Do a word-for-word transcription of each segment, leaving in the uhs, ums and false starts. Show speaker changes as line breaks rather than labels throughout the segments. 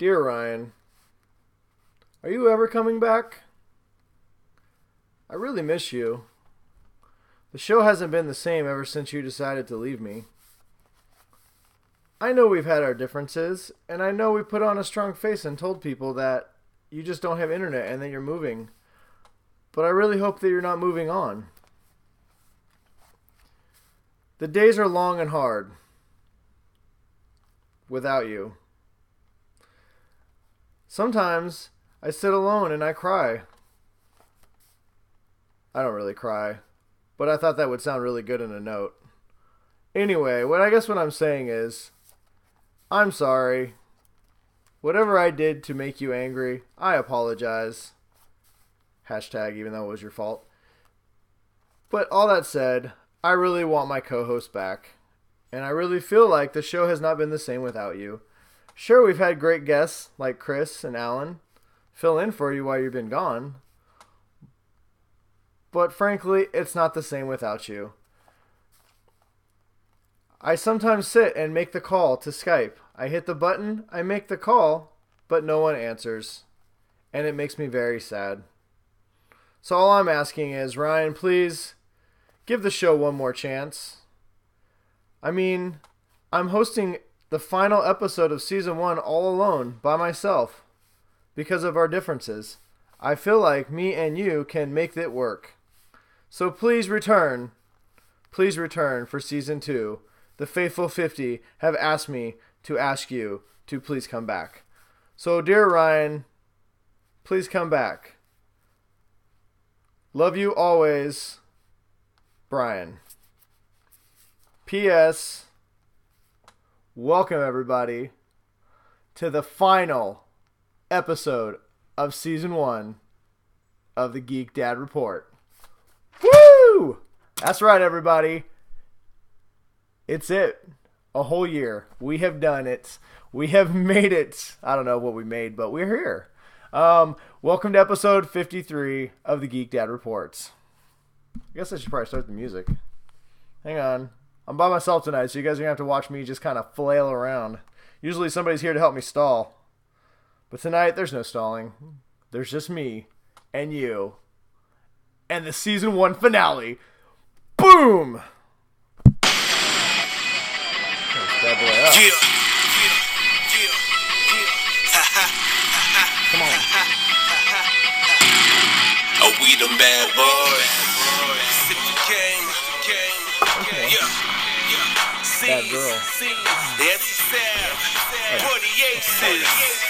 Dear Ryan, are you ever coming back? I really miss you. The show hasn't been the same ever since you decided to leave me. I know we've had our differences, and I know we put on a strong face and told people that you just don't have internet and that you're moving. But I really hope that you're not moving on. The days are long and hard without you. Sometimes I sit alone and I cry. I don't really cry, but I thought that would sound really good in a note. Anyway, what I guess what I'm saying is, I'm sorry. Whatever I did to make you angry, I apologize. Hashtag even though it was your fault. But all that said, I really want my co-host back. And I really feel like the show has not been the same without you. Sure, we've had great guests like Chris and Alan fill in for you while you've been gone. But frankly, it's not the same without you. I sometimes sit and make the call to Skype. I hit the button, I make the call, but no one answers. And it makes me very sad. So all I'm asking is, Ryan, please give the show one more chance. I mean, I'm hosting the final episode of season one all alone by myself because of our differences. I feel like me and you can make it work. So please return. Please return for season two. The faithful fifty have asked me to ask you to please come back. So dear Ryan, please come back. Love you always, Brian. P S. Welcome everybody to the final episode of season one of the Geek Dad Report. Woo! That's right, everybody. It's it. A whole year. We have done it. We have made it. I don't know what we made, but we're here. Um, welcome to episode fifty-three of the Geek Dad Reports. I guess I should probably start the music. Hang on. I'm by myself tonight, so you guys are going to have to watch me just kind of flail around. Usually somebody's here to help me stall. But tonight, there's no stalling. There's just me and you. And the season one finale. Boom! Bad boy up.
Yeah. Yeah. Yeah. Yeah.
Come on.
Oh, we them bad boys. Sip the game.
Okay.
Yeah. Yeah.
Bad girl.
That's Sam. forty-eight sis.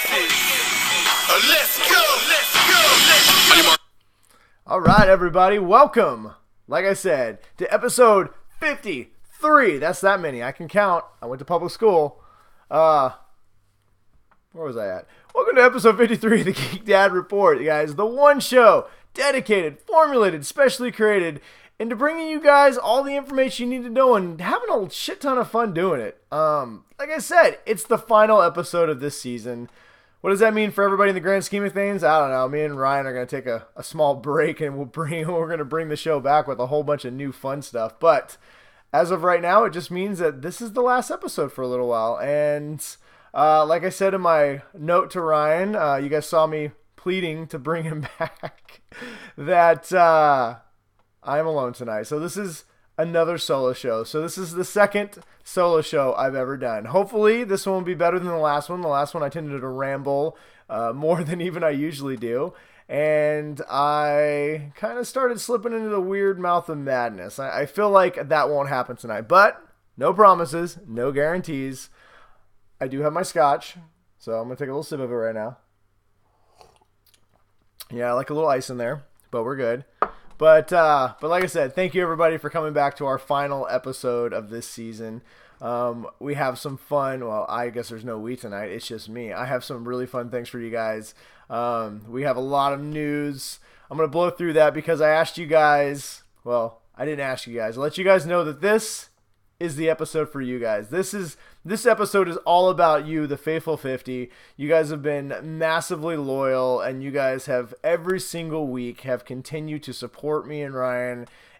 Let's go. Let's go. Let's go.
All right, everybody. Welcome, like I said, to episode fifty-three. That's that many. I can count. I went to public school. Uh, where was I at? Welcome to episode fifty-three of the Geek Dad Report, you guys. The one show dedicated, formulated, specially created into bringing you guys all the information you need to know and having a shit ton of fun doing it. Um, like I said, it's the final episode of this season. What does that mean for everybody in the grand scheme of things? I don't know. Me and Ryan are going to take a, a small break and we'll bring we're going to bring the show back with a whole bunch of new fun stuff. But as of right now, it just means that this is the last episode for a little while. And uh, like I said in my note to Ryan, uh, you guys saw me pleading to bring him back, that uh, I am alone tonight. So this is another solo show. So this is the second solo show I've ever done. Hopefully this one will be better than the last one. The last one I tended to ramble uh, more than even I usually do. And I kind of started slipping into the weird mouth of madness. I, I feel like that won't happen tonight. But no promises, no guarantees. I do have my scotch, so I'm going to take a little sip of it right now. Yeah, I like a little ice in there, but we're good. But uh, but like I said, thank you everybody for coming back to our final episode of this season. Um, we have some fun. Well, I guess there's no we tonight. It's just me. I have some really fun things for you guys. Um, we have a lot of news. I'm going to blow through that because I asked you guys. Well, I didn't ask you guys. I'll let you guys know that this is the episode for you guys. This is this episode is all about you, the faithful fifty. You guys have been massively loyal, and you guys have every single week have continued to support me and Ryan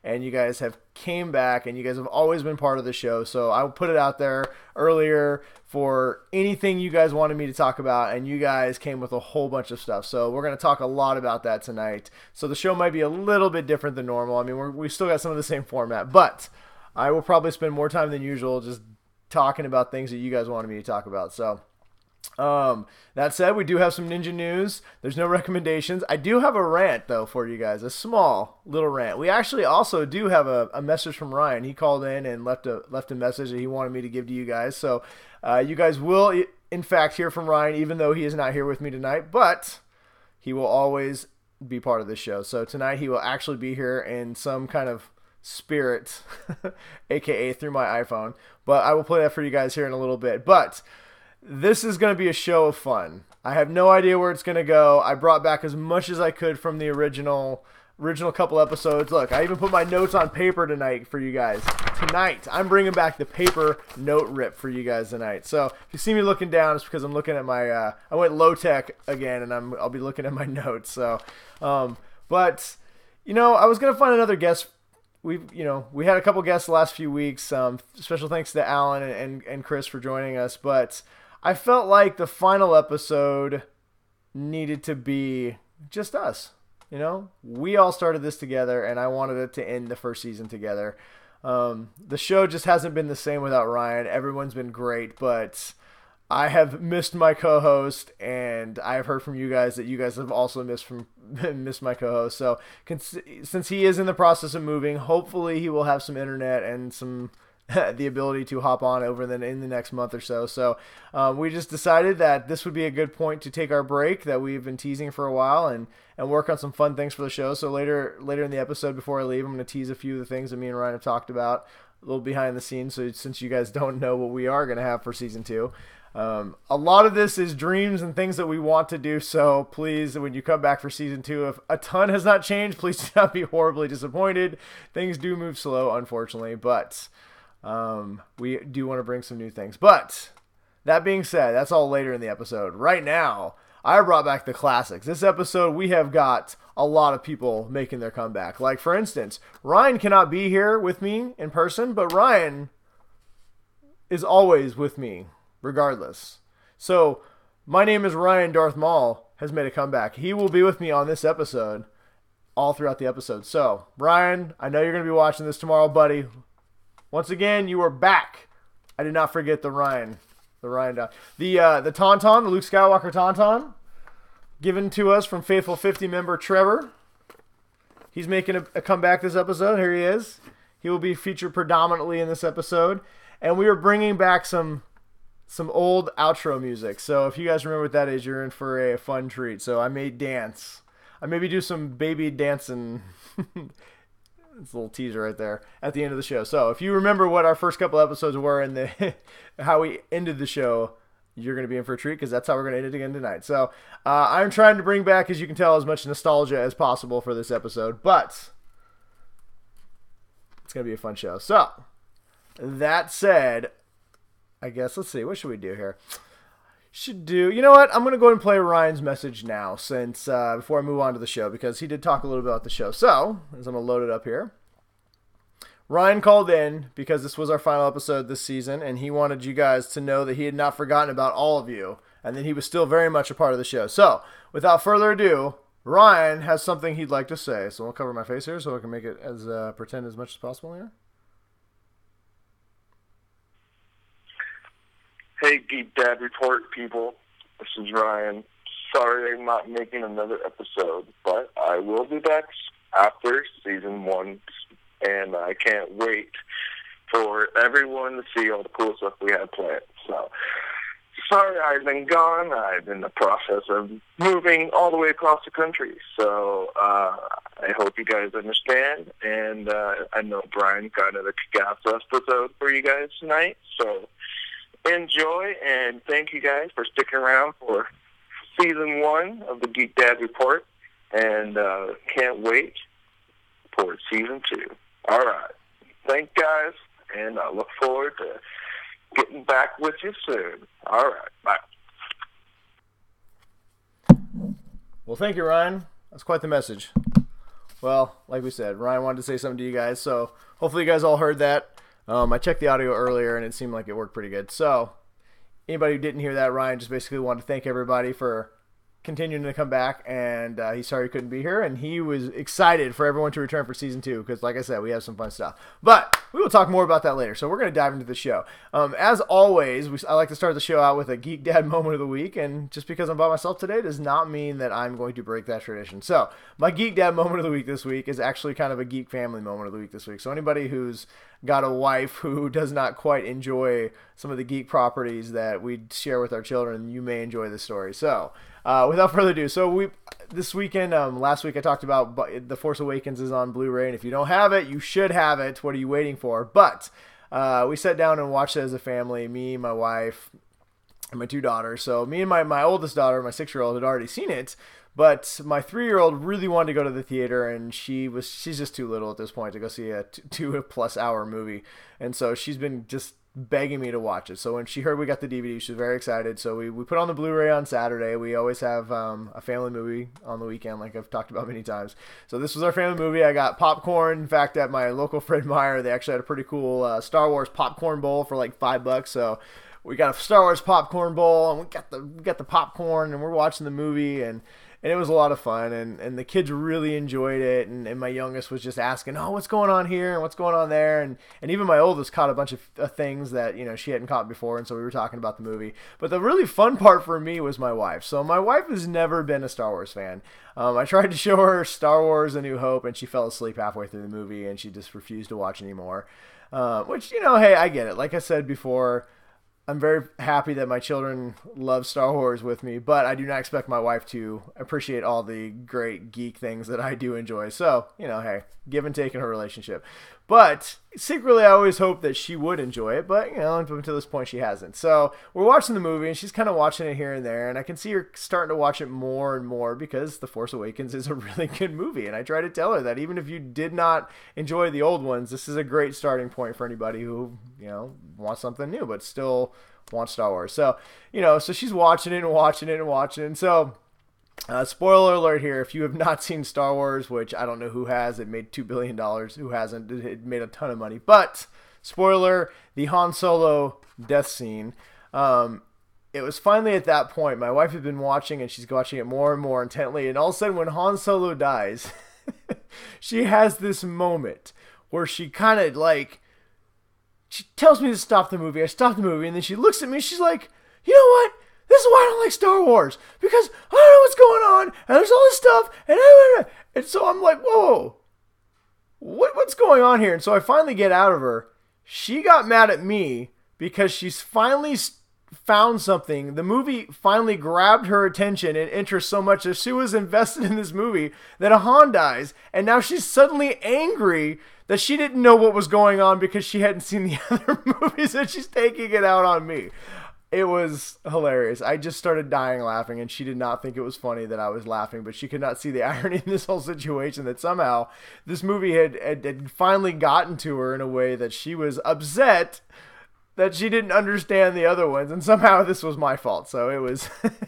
and you guys have came back, and you guys have always been part of the show. So I will put it out there earlier for anything you guys wanted me to talk about, and you guys came with a whole bunch of stuff. So we're going to talk a lot about that tonight. So the show might be a little bit different than normal. I mean, we're, we still got some of the same format, but I will probably spend more time than usual just talking about things that you guys wanted me to talk about. So um, that said, we do have some ninja news. There's no recommendations. I do have a rant, though, for you guys, a small little rant. We actually also do have a, a message from Ryan. He called in and left a left a message that he wanted me to give to you guys. So uh, you guys will, in fact, hear from Ryan, even though he is not here with me tonight, but he will always be part of the show. So tonight he will actually be here in some kind of spirit, aka through my iPhone. But I will play that for you guys here in a little bit. But this is going to be a show of fun. I have no idea where it's going to go. I brought back as much as I could from the original original couple episodes. Look, I even put my notes on paper tonight for you guys. Tonight, I'm bringing back the paper note rip for you guys tonight. So if you see me looking down, it's because I'm looking at my, uh, I went low tech again, and I'm, I'll be looking at my notes. So, um, but, you know, I was going to find another guest. We've, you know, we had a couple guests the last few weeks. Um, special thanks to Alan and, and, and Chris for joining us, but I felt like the final episode needed to be just us. You know, we all started this together, and I wanted it to end the first season together. Um, the show just hasn't been the same without Ryan. Everyone's been great, but I have missed my co-host, and I have heard from you guys that you guys have also missed from missed my co-host. So since he is in the process of moving, hopefully he will have some internet and some the ability to hop on over then in the next month or so. So um, we just decided that this would be a good point to take our break that we've been teasing for a while and, and work on some fun things for the show. So later later in the episode, before I leave, I'm going to tease a few of the things that me and Ryan have talked about, a little behind the scenes. So since you guys don't know what we are going to have for season two, um, a lot of this is dreams and things that we want to do. So please, when you come back for season two, if a ton has not changed, please do not be horribly disappointed. Things do move slow, unfortunately, but Um, we do want to bring some new things. But that being said, that's all later in the episode. Right now, I brought back the classics. This episode, we have got a lot of people making their comeback. Like, for instance, Ryan cannot be here with me in person, but Ryan is always with me, regardless. So, my name is Ryan. Darth Maul has made a comeback. He will be with me on this episode, all throughout the episode. So, Ryan, I know you're going to be watching this tomorrow, buddy. Once again, you are back. I did not forget the Ryan. The Ryan down. The uh, the Tauntaun, the Luke Skywalker Tauntaun, given to us from Faithful fifty member Trevor. He's making a, a comeback this episode. Here he is. He will be featured predominantly in this episode. And we are bringing back some some old outro music. So if you guys remember what that is, you're in for a fun treat. So I may dance. I maybe do some baby dancing. It's a little teaser right there at the end of the show. So if you remember what our first couple episodes were and the how we ended the show, you're going to be in for a treat because that's how we're going to end it again tonight. So uh, I'm trying to bring back, as you can tell, as much nostalgia as possible for this episode, but it's going to be a fun show. So that said, I guess, let's see, what should we do here? Should do, you know what? I'm going to go ahead and play Ryan's message now since, uh, before I move on to the show, because he did talk a little bit about the show. So, as I'm going to load it up here. Ryan called in because this was our final episode this season, and he wanted you guys to know that he had not forgotten about all of you, and that he was still very much a part of the show. So, without further ado, Ryan has something he'd like to say. So, I'll cover my face here so I can make it as, uh, pretend as much as possible here.
Hey, Geek Dad Report, people. This is Ryan. Sorry I'm not making another episode, but I will be back after season one, and I can't wait for everyone to see all the cool stuff we have planned. So, sorry I've been gone. I'm in the process of moving all the way across the country. So, uh, I hope you guys understand, and uh, I know Brian got another kick-ass episode for you guys tonight, so enjoy, and thank you guys for sticking around for season one of the Geek Dad Report, and uh, can't wait for season two. All right. Thank you guys, and I look forward to getting back with you soon. All right. Bye.
Well, thank you, Ryan. That's quite the message. well, like we said, Ryan wanted to say something to you guys, so hopefully you guys all heard that. Um, I checked the audio earlier, and it seemed like it worked pretty good. So anybody who didn't hear that, Ryan just basically wanted to thank everybody for continuing to come back, and uh, he's sorry he couldn't be here, and he was excited for everyone to return for season two, because like I said, we have some fun stuff. But we will talk more about that later, so we're going to dive into the show. Um, as always, we, I like to start the show out with a Geek Dad moment of the week, and just because I'm by myself today does not mean that I'm going to break that tradition. So my Geek Dad moment of the week this week is actually kind of a Geek Family moment of the week this week. So anybody who's got a wife who does not quite enjoy some of the geek properties that we share with our children, you may enjoy this story. So Uh, without further ado, so we this weekend, um, last week I talked about The Force Awakens is on Blu-ray, and if you don't have it, you should have it. What are you waiting for? But uh, we sat down and watched it as a family, me, my wife, and my two daughters. So me and my, my oldest daughter, my six-year-old, had already seen it, but my three-year-old really wanted to go to the theater, and she was she's just too little at this point to go see a two-plus-hour movie, and so she's been just begging me to watch it. So when she heard we got the D V D, she was very excited. So we, we put on the Blu-ray on Saturday. We always have um, a family movie on the weekend, like I've talked about many times. So this was our family movie. I got popcorn. In fact, at my local Fred Meyer, they actually had a pretty cool uh, Star Wars popcorn bowl for like five bucks. So we got a Star Wars popcorn bowl, and we got the we got the popcorn, and we're watching the movie, and And it was a lot of fun, and, and the kids really enjoyed it, and, and my youngest was just asking, oh, what's going on here, and what's going on there, and, and even my oldest caught a bunch of uh, things that, you know, she hadn't caught before, and so we were talking about the movie. But the really fun part for me was my wife. So my wife has never been a Star Wars fan. Um, I tried to show her Star Wars A New Hope, and she fell asleep halfway through the movie, and she just refused to watch anymore, uh, which, you know, hey, I get it. Like I said before, I'm very happy that my children love Star Wars with me, but I do not expect my wife to appreciate all the great geek things that I do enjoy. So, you know, hey, give and take in her relationship. But secretly, I always hope that she would enjoy it, but, you know, until this point, she hasn't. So we're watching the movie, and she's kind of watching it here and there, and I can see her starting to watch it more and more because The Force Awakens is a really good movie, and I try to tell her that even if you did not enjoy the old ones, this is a great starting point for anybody who, you know, wants something new, but still wants Star Wars. So, you know, so she's watching it and watching it and watching it, and so Uh, spoiler alert here, if you have not seen Star Wars, which I don't know who has, it made two billion dollars, who hasn't, it made a ton of money, but, spoiler, the Han Solo death scene, um, it was finally at that point, my wife had been watching, and she's watching it more and more intently, and all of a sudden, when Han Solo dies, she has this moment, where she kind of, like, she tells me to stop the movie, I stop the movie, and then she looks at me, and she's like, you know what? This is why I don't like Star Wars, because I don't know what's going on, and there's all this stuff, and and so I'm like, whoa, what what's going on here? And so I finally get out of her. She got mad at me because she's finally found something. The movie finally grabbed her attention and interest so much that she was invested in this movie that a Han dies, and now she's suddenly angry that she didn't know what was going on because she hadn't seen the other movies, and she's taking it out on me. It was hilarious. I just started dying laughing, and she did not think it was funny that I was laughing, but she could not see the irony in this whole situation, that somehow this movie had, had, had finally gotten to her in a way that she was upset that she didn't understand the other ones, and somehow this was my fault. So it was,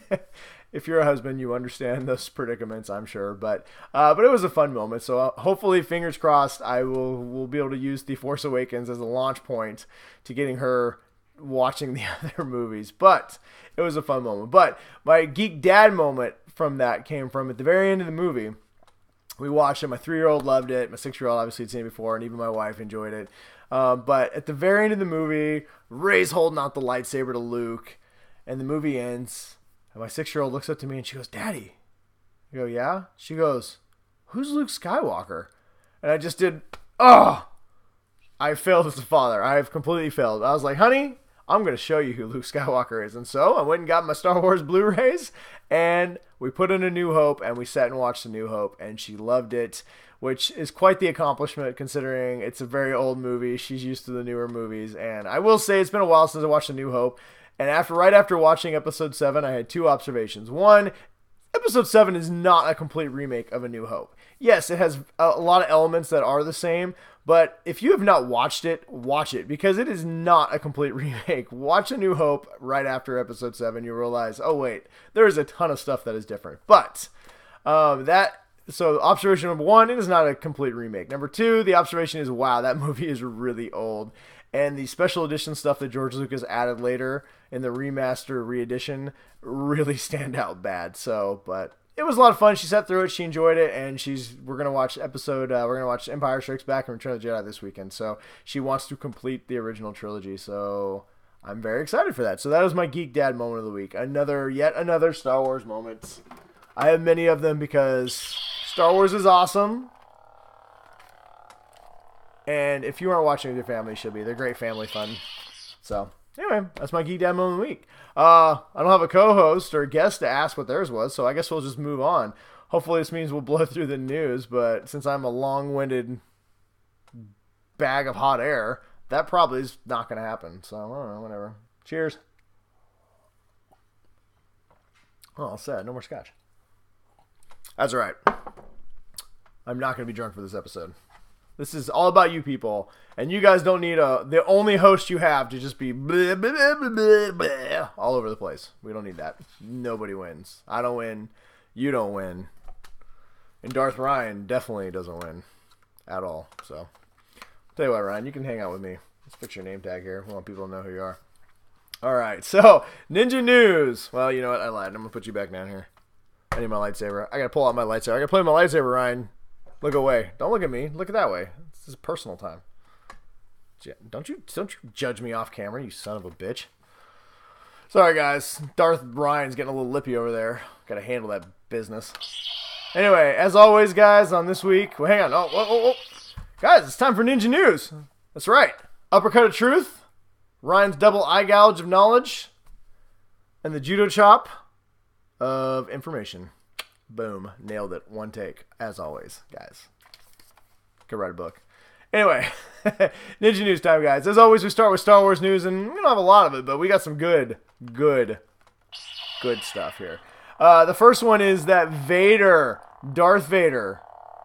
if you're a husband, you understand those predicaments, I'm sure, but uh, but it was a fun moment. So uh, hopefully, fingers crossed, I will will be able to use The Force Awakens as a launch point to getting her watching the other movies. But it was a fun moment. But my Geek Dad moment from that came from at the very end of the movie. We watched it. My three-year-old loved it. My six-year-old obviously had seen it before, and even my wife enjoyed it. Um, but at the very end of the movie, Rey's holding out the lightsaber to Luke, and the movie ends, and my six-year-old looks up to me and she goes, Daddy. I go, yeah? She goes, who's Luke Skywalker? And I just did, oh, I failed as a father. I have completely failed. I was like, honey, I'm going to show you who Luke Skywalker is. And so I went and got my Star Wars Blu-rays, and we put in A New Hope, and we sat and watched A New Hope, and she loved it, which is quite the accomplishment considering it's a very old movie. She's used to the newer movies, and I will say it's been a while since I watched A New Hope, and after right after watching Episode seven, I had two observations. One, Episode seven is not a complete remake of A New Hope. Yes, it has a lot of elements that are the same, but if you have not watched it, watch it, because it is not a complete remake. Watch A New Hope right after Episode seven. You realize, oh wait, there is a ton of stuff that is different. But um, that so observation number one, it is not a complete remake. Number two, the observation is, wow, that movie is really old. And the special edition stuff that George Lucas added later in the remaster re-edition really stand out bad. So, but it was a lot of fun. She sat through it. She enjoyed it. And she's, we're going to watch episode, uh, we're going to watch Empire Strikes Back and Return of the Jedi this weekend. So she wants to complete the original trilogy. So I'm very excited for that. So that was my Geek Dad moment of the week. Another, yet another Star Wars moment. I have many of them because Star Wars is awesome. And if you aren't watching with your family, you should be. They're great family fun. So, anyway, that's my Geek Dad moment of the week. Uh, I don't have a co-host or a guest to ask what theirs was, so I guess we'll just move on. Hopefully this means we'll blow through the news, but since I'm a long-winded bag of hot air, that probably is not going to happen. So, I don't know, whatever. Cheers. Oh, all set. No more scotch. That's all right. I'm not going to be drunk for this episode. This is all about you people, and you guys don't need a the only host you have to just be blah, blah, blah, blah, blah, all over the place. We don't need that. Nobody wins. I don't win. You don't win. And Darth Ryan definitely doesn't win at all. So, I'll tell you what, Ryan, you can hang out with me. Let's fix your name tag here. We want people to know who you are. All right, so Ninja News. Well, you know what? I lied. I'm going to put you back down here. I need my lightsaber. I got to pull out my lightsaber. I got to play my lightsaber, Ryan. Look away. Don't look at me. Look at that way. This is personal time. Don't you don't you judge me off camera, you son of a bitch. Sorry, guys. Darth Ryan's getting a little lippy over there. Got to handle that business. Anyway, as always, guys, on this week... Well, hang on. Oh, oh, oh, oh. Guys, it's time for Ninja News. That's right. Uppercut of Truth. Ryan's double eye gouge of knowledge. And the judo chop of information. Boom. Nailed it. One take. As always, guys. Could write a book. Anyway, Ninja News time, guys. As always, we start with Star Wars news, and we don't have a lot of it, but we got some good, good, good stuff here. Uh, the first one is that Vader, Darth Vader.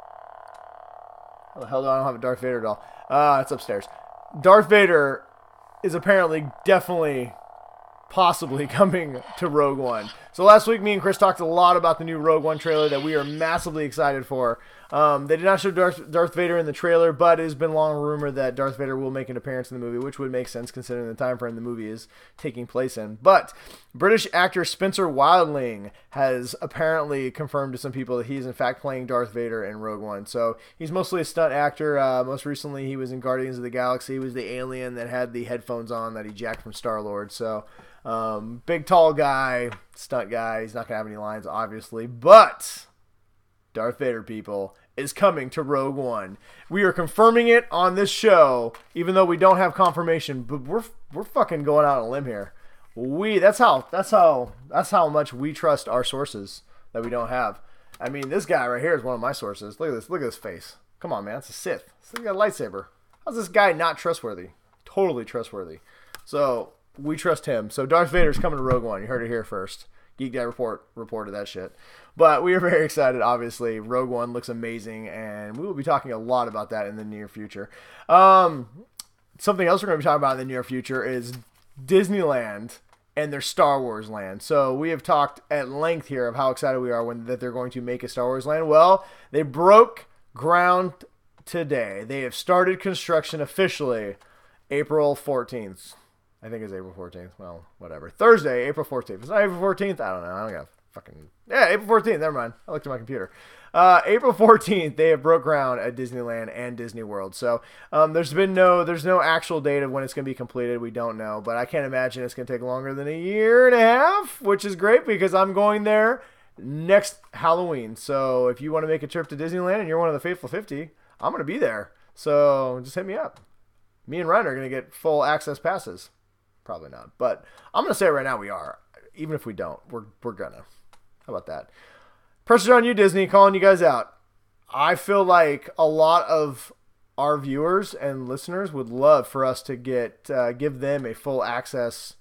How the hell do I don't have a Darth Vader doll? Uh, it's upstairs. Darth Vader is apparently definitely... possibly coming to Rogue One. So last week, me and Chris talked a lot about the new Rogue One trailer that we are massively excited for. Um, they did not show Darth, Darth Vader in the trailer, but it has been long rumored that Darth Vader will make an appearance in the movie, which would make sense considering the time frame the movie is taking place in. But British actor Spencer Wilding has apparently confirmed to some people that he is in fact playing Darth Vader in Rogue One. So he's mostly a stunt actor. Uh, most recently, he was in Guardians of the Galaxy. He was the alien that had the headphones on that he jacked from Star-Lord. So... Um, big tall guy, stunt guy. He's not gonna have any lines, obviously, but Darth Vader, people, is coming to Rogue One. We are confirming it on this show, even though we don't have confirmation. But we're we're fucking going out on a limb here. We that's how that's how that's how much we trust our sources that we don't have. I mean, this guy right here is one of my sources. Look at this. Look at this face. Come on, man. It's a Sith. He's got a lightsaber. How's this guy not trustworthy? Totally trustworthy. So. We trust him. So Darth Vader's coming to Rogue One. You heard it here first. Geek Dad Report reported that shit. But we are very excited, obviously. Rogue One looks amazing, and we will be talking a lot about that in the near future. Um, something else we're going to be talking about in the near future is Disneyland and their Star Wars land. So we have talked at length here of how excited we are when that they're going to make a Star Wars land. Well, they broke ground today. They have started construction officially April fourteenth. I think it's April fourteenth. Well, whatever. Thursday, April fourteenth. It's not April fourteenth? I don't know. I don't got fucking... Yeah, April fourteenth. Never mind. I looked at my computer. Uh, April fourteenth, they have broke ground at Disneyland and Disney World. So um, there's been no... There's no actual date of when it's going to be completed. We don't know. But I can't imagine it's going to take longer than a year and a half, which is great because I'm going there next Halloween. So if you want to make a trip to Disneyland and you're one of the Faithful fifty, I'm going to be there. So just hit me up. Me and Ryan are going to get full access passes. Probably not, but I'm gonna say right now we are. Even if we don't, we're we're gonna. How about that? Pressure's on you, Disney. Calling you guys out. I feel like a lot of our viewers and listeners would love for us to get uh, give them a full access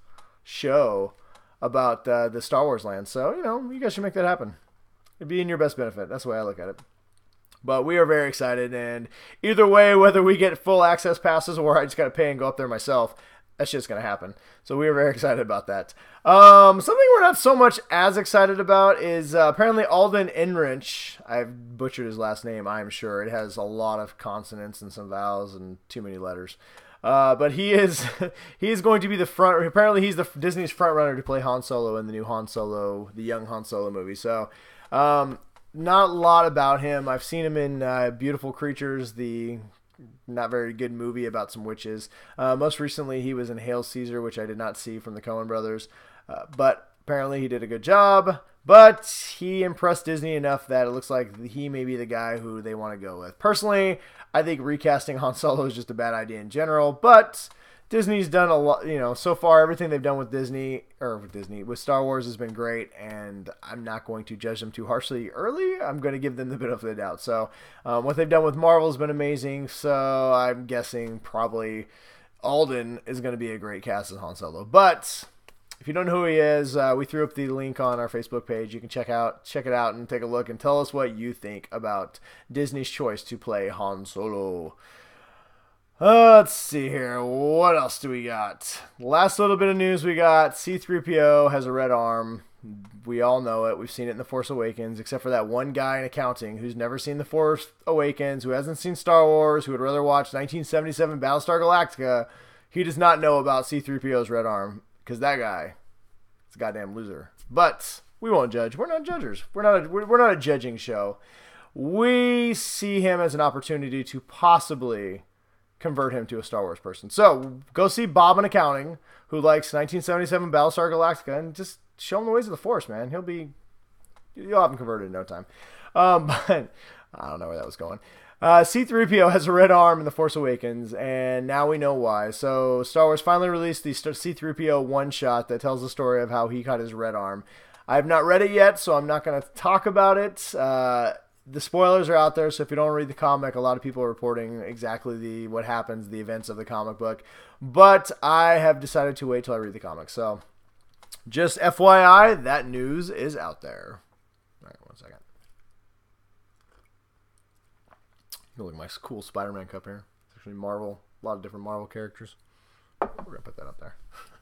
show about uh, the Star Wars land. So you know, you guys should make that happen. It'd be in your best benefit. That's the way I look at it. But we are very excited, and either way, whether we get full access passes or I just gotta pay and go up there myself. that shit's going to happen. So we are very excited about that. Um, something we're not so much as excited about is uh, apparently Alden Ehrenreich. I've butchered his last name, I'm sure. It has a lot of consonants and some vowels and too many letters. Uh, but he is he is going to be the front. Apparently, he's the Disney's front runner to play Han Solo in the new Han Solo, the young Han Solo movie. So, um, not a lot about him. I've seen him in uh, Beautiful Creatures, the not very good movie about some witches. Uh, most recently, he was in Hail Caesar, which I did not see, from the Coen brothers. Uh, but apparently, he did a good job. But he impressed Disney enough that it looks like he may be the guy who they want to go with. Personally, I think recasting Han Solo is just a bad idea in general, but Disney's done a lot, you know, so far everything they've done with Disney, or with Disney, with Star Wars has been great, and I'm not going to judge them too harshly early. I'm going to give them the benefit of the doubt. So um, what they've done with Marvel has been amazing, so I'm guessing probably Alden is going to be a great cast as Han Solo. But if you don't know who he is, uh, we threw up the link on our Facebook page. You can check out check it out and take a look and tell us what you think about Disney's choice to play Han Solo. Uh, let's see here. What else do we got? Last little bit of news we got. C three P O has a red arm. We all know it. We've seen it in The Force Awakens, except for that one guy in accounting who's never seen The Force Awakens, who hasn't seen Star Wars, who would rather watch nineteen seventy-seven Battlestar Galactica. He does not know about C three P O's red arm. Because that guy is a goddamn loser. But we won't judge. We're not judgers. We're not a, we're not a judging show. We see him as an opportunity to possibly convert him to a Star Wars person. So go see Bob in accounting, who likes nineteen seventy-seven Battlestar Galactica, and just show him the ways of the Force, man. He'll be, you'll have him converted in no time. Um, but I don't know where that was going. Uh, C three P O has a red arm in The Force Awakens, and now we know why. So Star Wars finally released the C three P O one-shot that tells the story of how he got his red arm. I have not read it yet, so I'm not going to talk about it. Uh, the spoilers are out there, so if you don't read the comic, a lot of people are reporting exactly the what happens, the events of the comic book. But I have decided to wait till I read the comic. So just F Y I, that news is out there. All right, one second. Look at my cool Spider-Man cup here. It's actually Marvel. A lot of different Marvel characters. We're going to put that up there.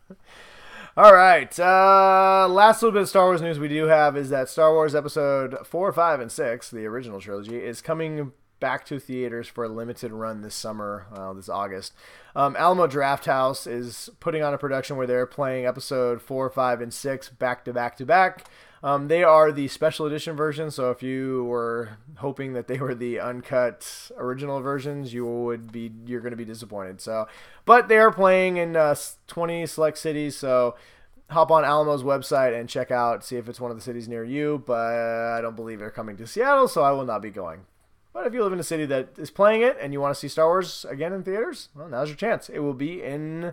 All right. Uh, last little bit of Star Wars news we do have is that Star Wars Episode four, five, and six, the original trilogy, is coming back to theaters for a limited run this summer, uh, this August. Um, Alamo Drafthouse is putting on a production where they're playing Episode four, five, and six back to back to back. Um, they are the special edition version, so if you were hoping that they were the uncut original versions, you would be you're going to be disappointed. So, but they are playing in uh, twenty select cities, so hop on Alamo's website and check out, see if it's one of the cities near you. But I don't believe they're coming to Seattle, so I will not be going. But if you live in a city that is playing it and you want to see Star Wars again in theaters, well, now's your chance. It will be in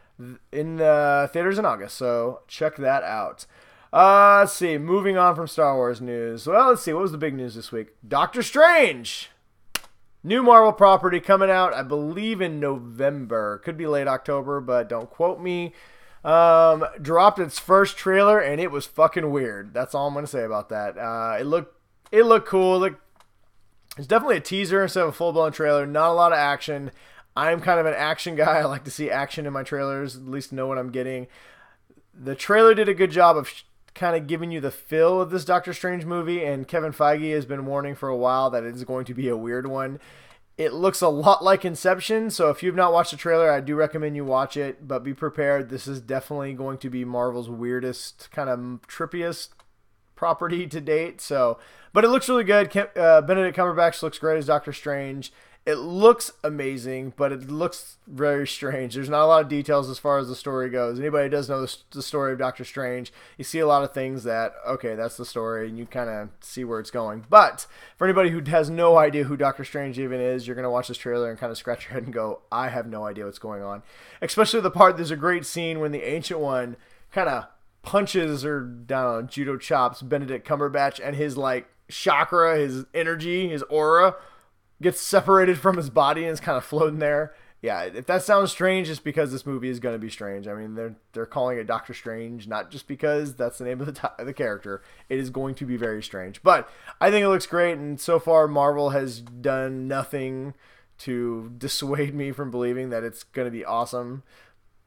in the theaters in August, so check that out. Uh, let's see. Moving on from Star Wars news. Well, let's see. What was the big news this week? Doctor Strange. New Marvel property coming out, I believe, in November. Could be late October, but don't quote me. Um, dropped its first trailer, and it was fucking weird. That's all I'm going to say about that. Uh, it looked, it looked cool. It looked, it's definitely a teaser instead of a full-blown trailer. Not a lot of action. I'm kind of an action guy. I like to see action in my trailers, at least know what I'm getting. The trailer did a good job of sh- kind of giving you the feel of this Doctor Strange movie, and Kevin Feige has been warning for a while that it is going to be a weird one. It looks a lot like Inception, so if you've not watched the trailer, I do recommend you watch it, but be prepared. This is definitely going to be Marvel's weirdest, kind of trippiest property to date. So, but it looks really good. Uh, Benedict Cumberbatch looks great as Doctor Strange. It looks amazing, but it looks very strange. There's not a lot of details as far as the story goes. Anybody who does know the, the story of Doctor Strange, you see a lot of things that, okay, that's the story, and you kind of see where it's going. But for anybody who has no idea who Doctor Strange even is, you're going to watch this trailer and kind of scratch your head and go, I have no idea what's going on. Especially the part, there's a great scene when the Ancient One kind of punches or, down judo chops Benedict Cumberbatch, and his, like, chakra, his energy, his aura gets separated from his body and is kind of floating there. Yeah, if that sounds strange, it's because this movie is going to be strange. I mean, they're they're calling it Doctor Strange, not just because that's the name of the t- the character. It is going to be very strange. But I think it looks great, and so far Marvel has done nothing to dissuade me from believing that it's going to be awesome.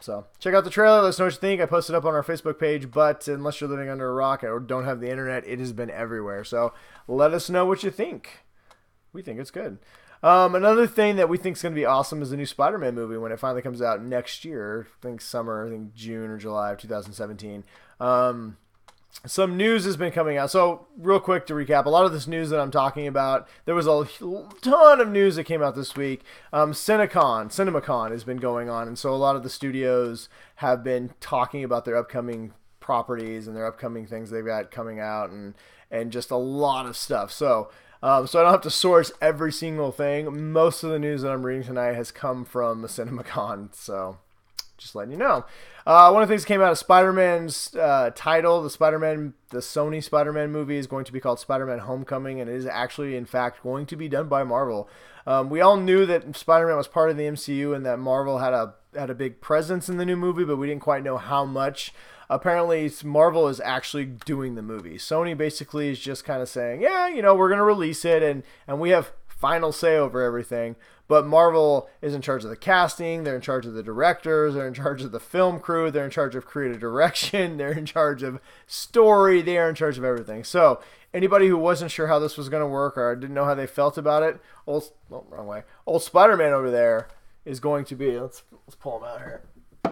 So check out the trailer. Let us know what you think. I posted up on our Facebook page, but unless you're living under a rock or don't have the internet, it has been everywhere. So let us know what you think. We think it's good. Um, another thing that we think is going to be awesome is the new Spider-Man movie when it finally comes out next year. I think summer, I think June or July of two thousand seventeen. Um, some news has been coming out. So real quick to recap, a lot of this news that I'm talking about, there was a ton of news that came out this week. Um, CinemaCon, CinemaCon has been going on. And so a lot of the studios have been talking about their upcoming properties and their upcoming things they've got coming out and, and just a lot of stuff. So, um, so I don't have to source every single thing. Most of the news that I'm reading tonight has come from CinemaCon. So just letting you know. Uh, one of the things that came out of Spider-Man's uh, title, the Spider-Man, the Sony Spider-Man movie is going to be called Spider-Man Homecoming, and it is actually, in fact, going to be done by Marvel. Um, we all knew that Spider-Man was part of the M C U and that Marvel had a had a big presence in the new movie, but we didn't quite know how much. Apparently, Marvel is actually doing the movie. Sony basically is just kind of saying, yeah, you know, we're going to release it, and, and we have final say over everything. But Marvel is in charge of the casting, they're in charge of the directors, they're in charge of the film crew, they're in charge of creative direction, they're in charge of story, they are in charge of everything. So anybody who wasn't sure how this was going to work or didn't know how they felt about it, old, oh, wrong way, old Spider-Man over there is going to be, let's, let's pull him out here.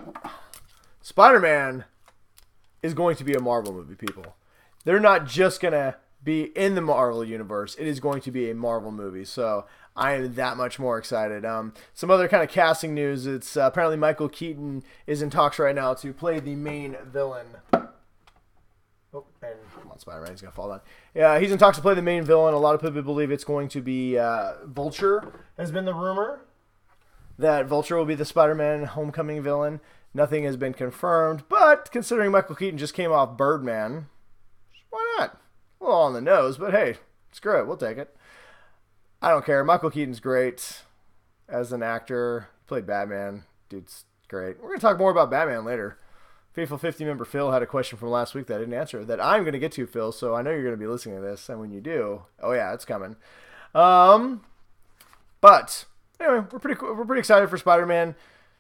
Spider-Man is going to be a Marvel movie, people. They're not just going to be in the Marvel universe. It is going to be a Marvel movie. So I am that much more excited. Um, some other kind of casting news. It's uh, apparently Michael Keaton is in talks right now to play the main villain. Oh, and come on, Spider-Man, he's going to fall down. Yeah, he's in talks to play the main villain. A lot of people believe it's going to be uh, Vulture, has been the rumor. That Vulture will be the Spider-Man Homecoming villain. Nothing has been confirmed, but considering Michael Keaton just came off Birdman, why not? A little on the nose, but hey, screw it, we'll take it. I don't care. Michael Keaton's great as an actor. Played Batman. Dude's great. We're going to talk more about Batman later. Faithful fifty member Phil had a question from last week that I didn't answer that I'm going to get to, Phil, so I know you're going to be listening to this, and when you do, oh yeah, it's coming. Um, but anyway, we're pretty we're pretty excited for Spider-Man.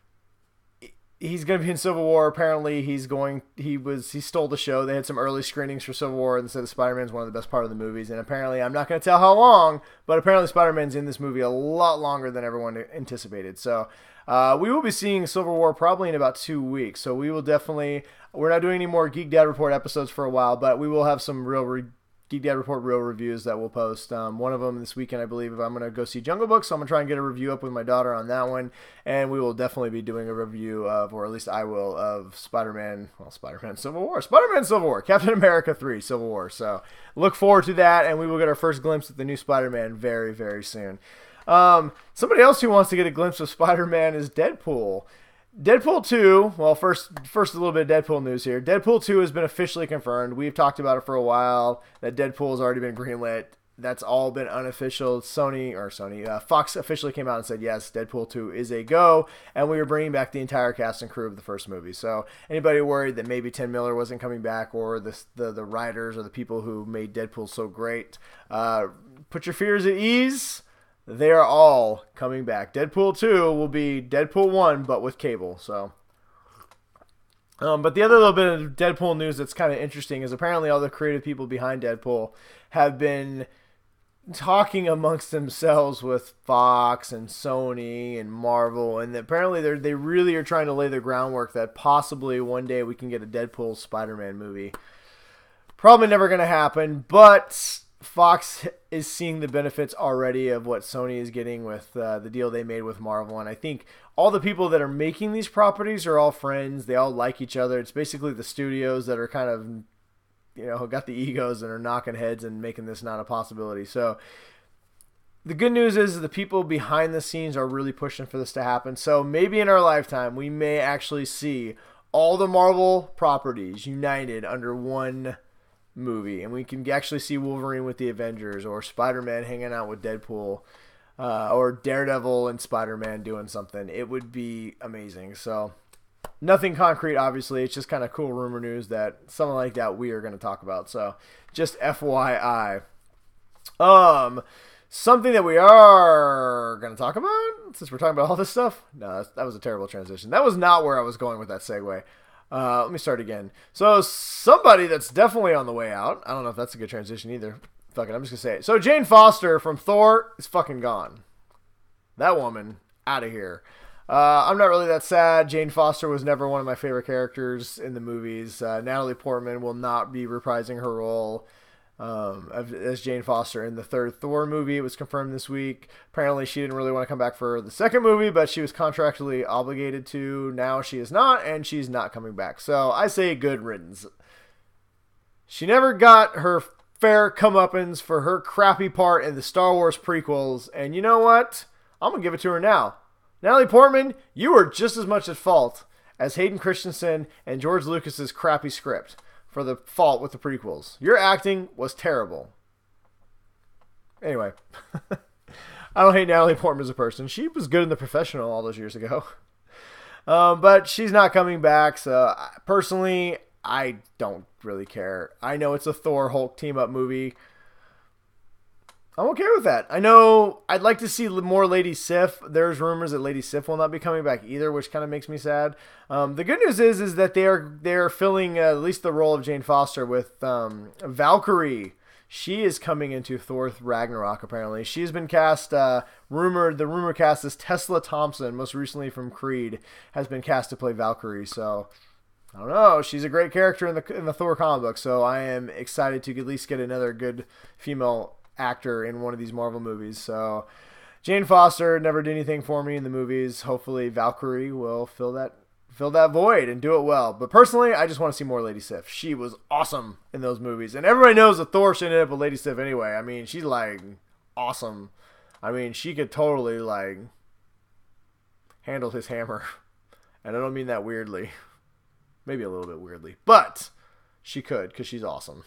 He's going to be in Civil War. Apparently, he's going. He was. He stole the show. They had some early screenings for Civil War and said Spider-Man's one of the best part of the movies. And apparently, I'm not going to tell how long, but apparently, Spider-Man's in this movie a lot longer than everyone anticipated. So, uh, we will be seeing Civil War probably in about two weeks. So we will definitely. We're not doing any more Geek Dad Report episodes for a while, but we will have some real re- Geek Dad Report real reviews that we'll post. Um, one of them this weekend, I believe, if I'm going to go see Jungle Book, so I'm going to try and get a review up with my daughter on that one, and we will definitely be doing a review of, or at least I will, of Spider-Man, well, Spider-Man Civil War, Spider-Man Civil War, Captain America three Civil War, so look forward to that, and we will get our first glimpse at the new Spider-Man very, very soon. Um, somebody else who wants to get a glimpse of Spider-Man is Deadpool. Deadpool two, well, first first a little bit of Deadpool news here. Deadpool two has been officially confirmed. We've talked about it for a while, that Deadpool has already been greenlit. That's all been unofficial. Sony, or Sony, uh, Fox officially came out and said, yes, Deadpool two is a go, and we are bringing back the entire cast and crew of the first movie. So anybody worried that maybe Tim Miller wasn't coming back, or the the, the writers or the people who made Deadpool so great, uh, put your fears at ease. They are all coming back. Deadpool two will be Deadpool one, but with Cable. So, um, but the other little bit of Deadpool news that's kind of interesting is apparently all the creative people behind Deadpool have been talking amongst themselves with Fox and Sony and Marvel, and apparently they they really are trying to lay the groundwork that possibly one day we can get a Deadpool Spider-Man movie. Probably never going to happen, but Fox is seeing the benefits already of what Sony is getting with uh, the deal they made with Marvel, and I think all the people that are making these properties are all friends. They all like each other. It's basically the studios that are kind of, you know, got the egos and are knocking heads and making this not a possibility. So the good news is the people behind the scenes are really pushing for this to happen. So maybe in our lifetime we may actually see all the Marvel properties united under one movie, and we can actually see Wolverine with the Avengers, or Spider-Man hanging out with Deadpool, uh, or Daredevil and Spider-Man doing something. It would be amazing. So nothing concrete, obviously. It's just kind of cool rumor news that something like that we are going to talk about. So just F Y I. Um, something that we are going to talk about, since we're talking about all this stuff. No, that was a terrible transition. That was not where I was going with that segue. Uh, let me start again. So somebody that's definitely on the way out. I don't know if that's a good transition either. Fuck it, I'm just going to say it. So Jane Foster from Thor is fucking gone. That woman, out of here. Uh, I'm not really that sad. Jane Foster was never one of my favorite characters in the movies. Uh, Natalie Portman will not be reprising her role um, as Jane Foster in the third Thor movie. It was confirmed this week. Apparently she didn't really want to come back for the second movie, but she was contractually obligated to. Now she is not, and she's not coming back. So I say good riddance. She never got her fair comeuppance for her crappy part in the Star Wars prequels, and you know what? I'm going to give it to her now. Natalie Portman, you were just as much at fault as Hayden Christensen and George Lucas's crappy script for the fault with the prequels. Your acting was terrible. Anyway, I don't hate Natalie Portman as a person. She was good in The Professional all those years ago. Um, but she's not coming back, so personally, I don't really care. I know it's a Thor Hulk team-up movie. I'm okay with that. I know I'd like to see more Lady Sif. There's rumors that Lady Sif will not be coming back either, which kind of makes me sad. Um, the good news is is that they are they're filling uh, at least the role of Jane Foster with um, Valkyrie. She is coming into Thor Ragnarok, apparently. She's been cast, uh, rumored, the rumor cast is Tessa Thompson, most recently from Creed, has been cast to play Valkyrie. So, I don't know. She's a great character in the in the Thor comic book, so I am excited to at least get another good female actor in one of these Marvel movies. So Jane Foster never did anything for me in the movies. Hopefully Valkyrie will fill that fill that void and do it well. But personally, I just want to see more Lady Sif. She was awesome in those movies. And everybody knows that Thor should end up with Lady Sif anyway. I mean, she's like awesome. I mean, she could totally like handle his hammer. And I don't mean that weirdly. Maybe a little bit weirdly. But she could, because she's awesome.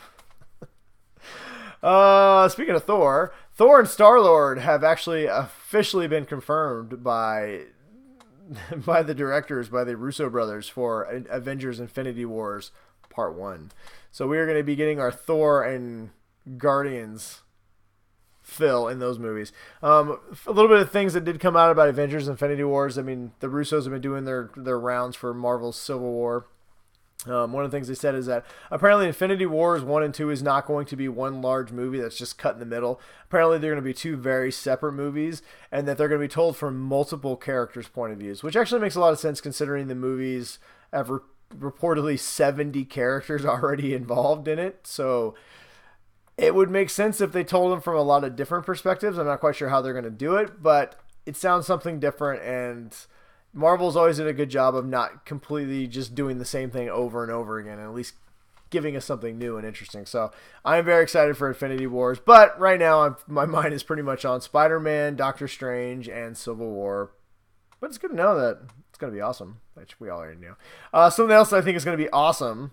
Uh, speaking of Thor, Thor and Star-Lord have actually officially been confirmed by by the directors, by the Russo brothers, for Avengers Infinity Wars Part one. So we are going to be getting our Thor and Guardians fill in those movies. Um, a little bit of things that did come out about Avengers Infinity Wars. I mean, the Russos have been doing their, their rounds for Marvel's Civil War. Um, one of the things they said is that apparently Infinity Wars one and two is not going to be one large movie that's just cut in the middle. Apparently they're going to be two very separate movies, and that they're going to be told from multiple characters' point of views, which actually makes a lot of sense considering the movies have re- reportedly seventy characters already involved in it. So it would make sense if they told them from a lot of different perspectives. I'm not quite sure how they're going to do it, but it sounds something different, and Marvel's always did a good job of not completely just doing the same thing over and over again, and at least giving us something new and interesting. So I'm very excited for Infinity Wars, but right now I'm, my mind is pretty much on Spider-Man, Doctor Strange, and Civil War. But it's good to know that it's going to be awesome, which we already knew. Uh, something else I think is going to be awesome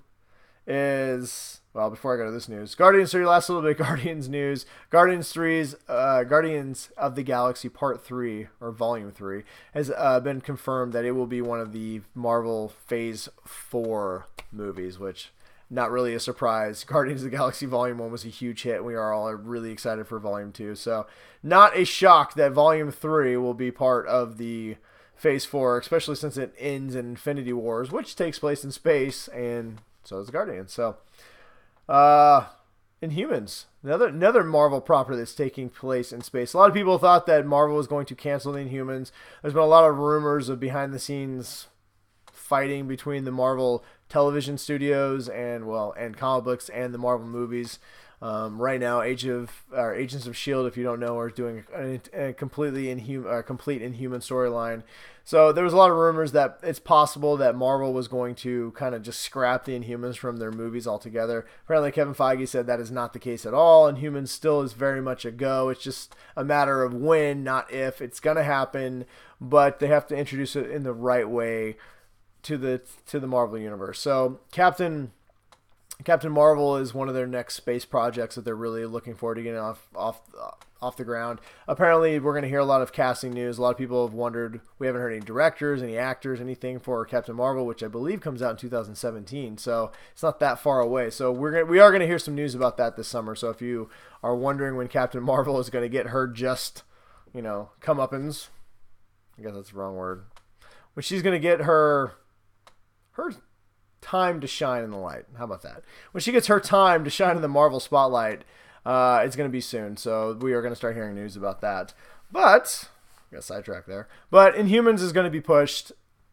is, well, before I go to this news, Guardians three, last little bit of Guardians news. Guardians three's uh, Guardians of the Galaxy Part three, or Volume three, has uh, been confirmed that it will be one of the Marvel Phase four movies, which, not really a surprise. Guardians of the Galaxy Volume one was a huge hit, and we are all really excited for Volume two. So, not a shock that Volume three will be part of the Phase four, especially since it ends in Infinity Wars, which takes place in space, and so does Guardians. So, Uh, Inhumans, another another Marvel property that's taking place in space. A lot of people thought that Marvel was going to cancel the Inhumans. There's been a lot of rumors of behind-the-scenes fighting between the Marvel television studios and well, and comic books and the Marvel movies. Um, right now, Age of or Agents of S H I E L D, if you don't know, are doing a, a completely inhum, a complete Inhuman storyline. So there was a lot of rumors that it's possible that Marvel was going to kind of just scrap the Inhumans from their movies altogether. Apparently, Kevin Feige said that is not the case at all. Inhumans still is very much a go. It's just a matter of when, not if. It's going to happen, but they have to introduce it in the right way to the to the Marvel universe. So Captain. Captain Marvel is one of their next space projects that they're really looking forward to getting off off off the ground. Apparently, we're going to hear a lot of casting news. A lot of people have wondered. We haven't heard any directors, any actors, anything for Captain Marvel, which I believe comes out in two thousand seventeen. So it's not that far away. So we're gonna, we are going to hear some news about that this summer. So if you are wondering when Captain Marvel is going to get her just, you know, comeuppance, I guess that's the wrong word. When she's going to get her her time to shine in the light. How about that? When she gets her time to shine in the Marvel spotlight, uh, it's going to be soon. So we are going to start hearing news about that. But, I got sidetracked there. But Inhumans is going to be pushed,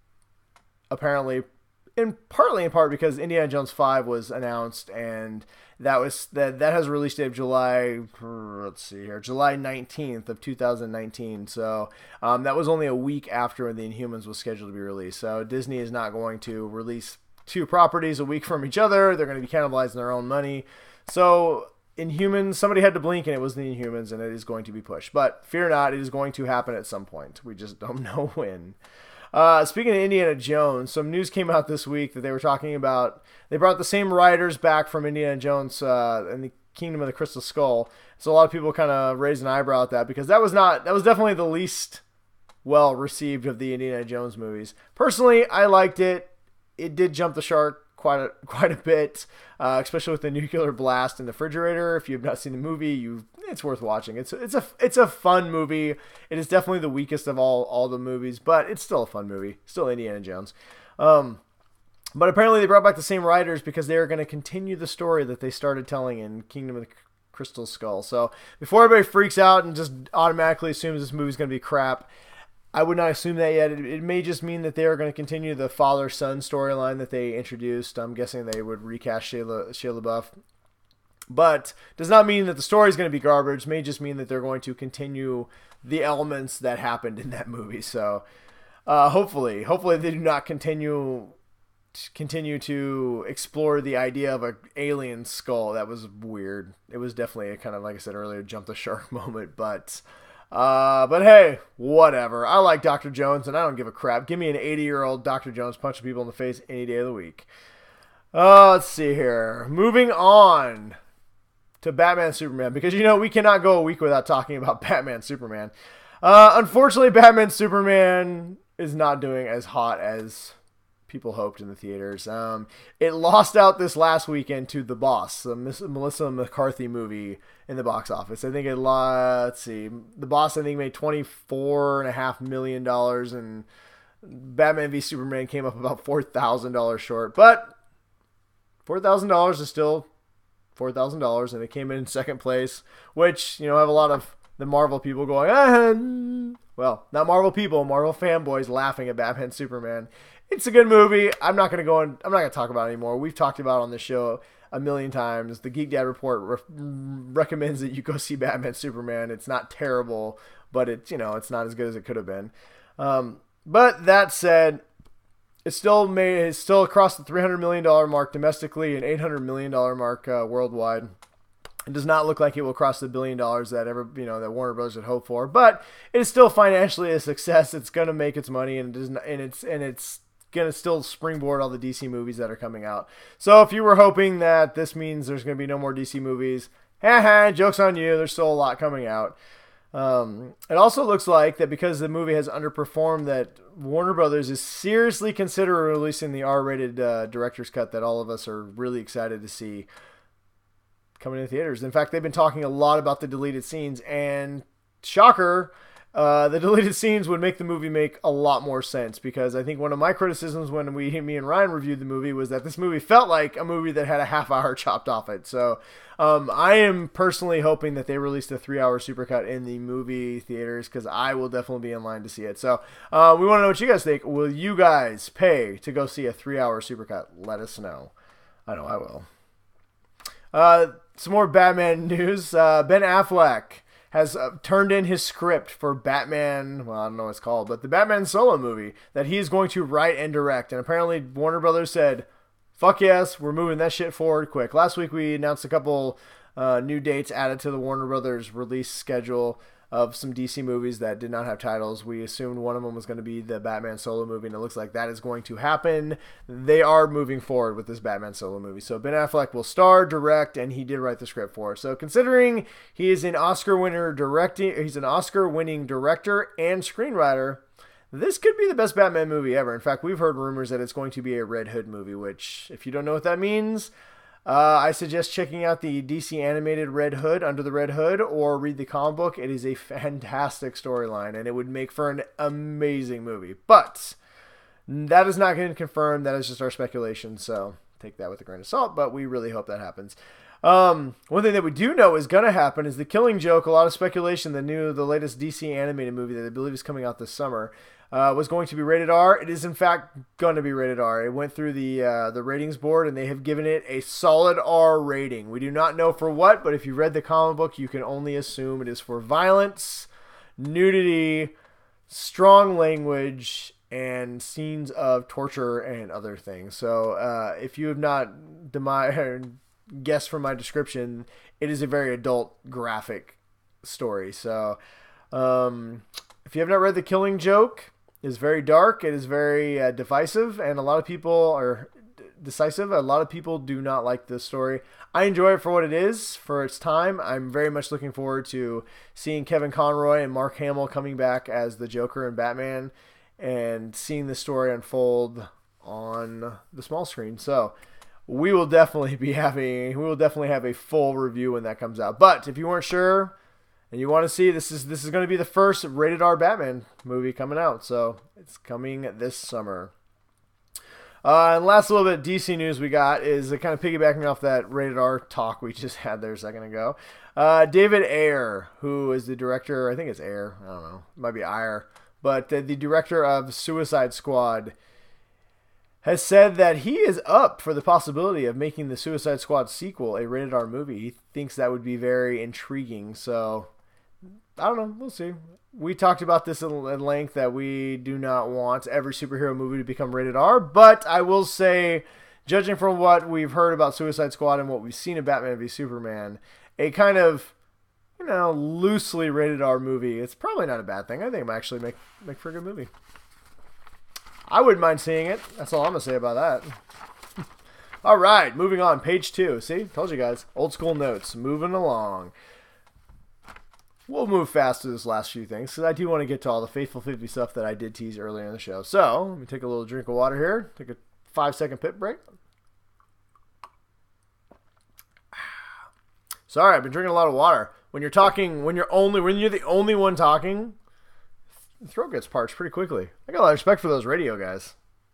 apparently, in partly in part because Indiana Jones five was announced, and that was that that has a release date of July, let's see here, July nineteenth of two thousand nineteen. So um, that was only a week after the Inhumans was scheduled to be released. So Disney is not going to release two properties a week from each other. They're going to be cannibalizing their own money. So Inhumans, somebody had to blink and it was the Inhumans, and it is going to be pushed. But fear not, it is going to happen at some point. We just don't know when. Uh, speaking of Indiana Jones, some news came out this week that they were talking about. They brought the same writers back from Indiana Jones uh, and the Kingdom of the Crystal Skull. So a lot of people kind of raised an eyebrow at that because that was not, that was definitely the least well received of the Indiana Jones movies. Personally, I liked it. It did jump the shark quite a, quite a bit, uh, especially with the nuclear blast in the refrigerator. If you've not seen the movie, you it's worth watching. It's it's a it's a fun movie. It is definitely the weakest of all all the movies, but it's still a fun movie. Still Indiana Jones. Um, but apparently they brought back the same writers because they are going to continue the story that they started telling in Kingdom of the Crystal Skull. So before everybody freaks out and just automatically assumes this movie's going to be crap, I would not assume that yet. It, it may just mean that they are going to continue the father-son storyline that they introduced. I'm guessing they would recast Shia, Shia LaBeouf. But does not mean that the story is going to be garbage. It may just mean that they're going to continue the elements that happened in that movie. So uh, hopefully, hopefully they do not continue continue to explore the idea of an alien skull. That was weird. It was definitely a kind of, like I said earlier, jump the shark moment. But Uh, but hey, whatever. I like Doctor Jones, and I don't give a crap. Give me an eighty-year-old Doctor Jones punching people in the face any day of the week. Uh, let's see here. Moving on to Batman Superman, because, you know, we cannot go a week without talking about Batman Superman. Uh, unfortunately, Batman Superman is not doing as hot as people hoped in the theaters. Um, it lost out this last weekend to The Boss, the Miss Melissa McCarthy movie in the box office. I think it, let's see, The Boss I think made twenty-four and a half million dollars, and Batman v Superman came up about four thousand dollars short. But four thousand dollars is still four thousand dollars, and it came in second place, which, you know, I have a lot of the Marvel people going, ah, well, not Marvel people, Marvel fanboys laughing at Batman Superman. It's a good movie. I'm not going to go on. I'm not going to talk about it anymore. We've talked about it on this show a million times. The Geek Dad Report re- recommends that you go see Batman Superman. It's not terrible, but it's, you know, it's not as good as it could have been. Um, but that said, it's still made. It's still across the three hundred million dollars mark domestically and eight hundred million dollars mark uh, worldwide. It does not look like it will cross the billion dollars that ever, you know, that Warner Bros. Had hoped for, but it is still financially a success. It's going to make its money, and it does not, and it's and it's going to still springboard all the D C movies that are coming out. So if you were hoping that this means there's going to be no more D C movies, haha, joke's on you. There's still a lot coming out. Um, it also looks like that because the movie has underperformed, that Warner Brothers is seriously considering releasing the R-rated uh, director's cut that all of us are really excited to see coming to theaters. In fact, they've been talking a lot about the deleted scenes, and shocker, uh, the deleted scenes would make the movie make a lot more sense, because I think one of my criticisms when we, me and Ryan reviewed the movie was that this movie felt like a movie that had a half hour chopped off it. So um, I am personally hoping that they release the three hour supercut in the movie theaters, because I will definitely be in line to see it. So uh, we want to know what you guys think. Will you guys pay to go see a three hour supercut? Let us know. I know I will. Uh, some more Batman news. Uh, Ben Affleck has uh, turned in his script for Batman, well, I don't know what it's called, but the Batman solo movie that he is going to write and direct. And apparently Warner Brothers said, fuck yes, we're moving that shit forward quick. Last week we announced a couple uh, new dates added to the Warner Brothers release schedule. of some D C movies that did not have titles. We assumed one of them was going to be the Batman solo movie, and it looks like that is going to happen. They are moving forward with this Batman solo movie. So Ben Affleck will star, direct, and he did write the script for it. So considering he is an Oscar winner directing, he's an Oscar-winning director and screenwriter, this could be the best Batman movie ever. In fact, we've heard rumors that it's going to be a Red Hood movie, which, if you don't know what that means, Uh, I suggest checking out the D C animated Red Hood, Under the Red Hood, or read the comic book. It is a fantastic storyline, and it would make for an amazing movie. But that is not getting confirmed. That is just our speculation, so take that with a grain of salt, but we really hope that happens. Um, one thing that we do know is going to happen is The Killing Joke. A lot of speculation, the new, the latest D C animated movie that I believe is coming out this summer, Uh, was going to be rated R. It is in fact going to be rated R. It went through the uh, the ratings board, and they have given it a solid R rating. We do not know for what, but if you read the comic book, you can only assume it is for violence, nudity, strong language, and scenes of torture and other things. So uh, if you have not demi- guessed from my description, it is a very adult graphic story. So um, if you have not read The Killing Joke, is very dark. It is very uh, divisive, and a lot of people are d- decisive. A lot of people do not like this story. I enjoy it for what it is, for its time. I'm very much looking forward to seeing Kevin Conroy and Mark Hamill coming back as the Joker and Batman, and seeing the story unfold on the small screen. So we will definitely be having, we will definitely have a full review when that comes out. But if you weren't sure, and you want to see, this is this is going to be the first rated R Batman movie coming out, so it's coming this summer. Uh, and last little bit of D C news we got is uh, kind of piggybacking off that rated R talk we just had there a second ago. Uh, David Ayer, who is the director, I think it's Ayer, I don't know, it might be Ayer, but uh, the director of Suicide Squad, has said that he is up for the possibility of making the Suicide Squad sequel a rated R movie. He thinks that would be very intriguing, so I don't know. We'll see. We talked about this at length, that we do not want every superhero movie to become rated R, but I will say, judging from what we've heard about Suicide Squad and what we've seen of Batman v Superman, a kind of, you know, loosely rated R movie, it's probably not a bad thing. I think it might actually make, make for a good movie. I wouldn't mind seeing it. That's all I'm going to say about that. All right, moving on. Page two. See? Told you guys. Old school notes. Moving along. We'll move fast through this last few things, because I do want to get to all the Faithful fifty stuff that I did tease earlier in the show. So, let me take a little drink of water here. Take a five-second pit break. Sorry, I've been drinking a lot of water. When you're talking, when you're only, when you're the only one talking, the throat gets parched pretty quickly. I got a lot of respect for those radio guys.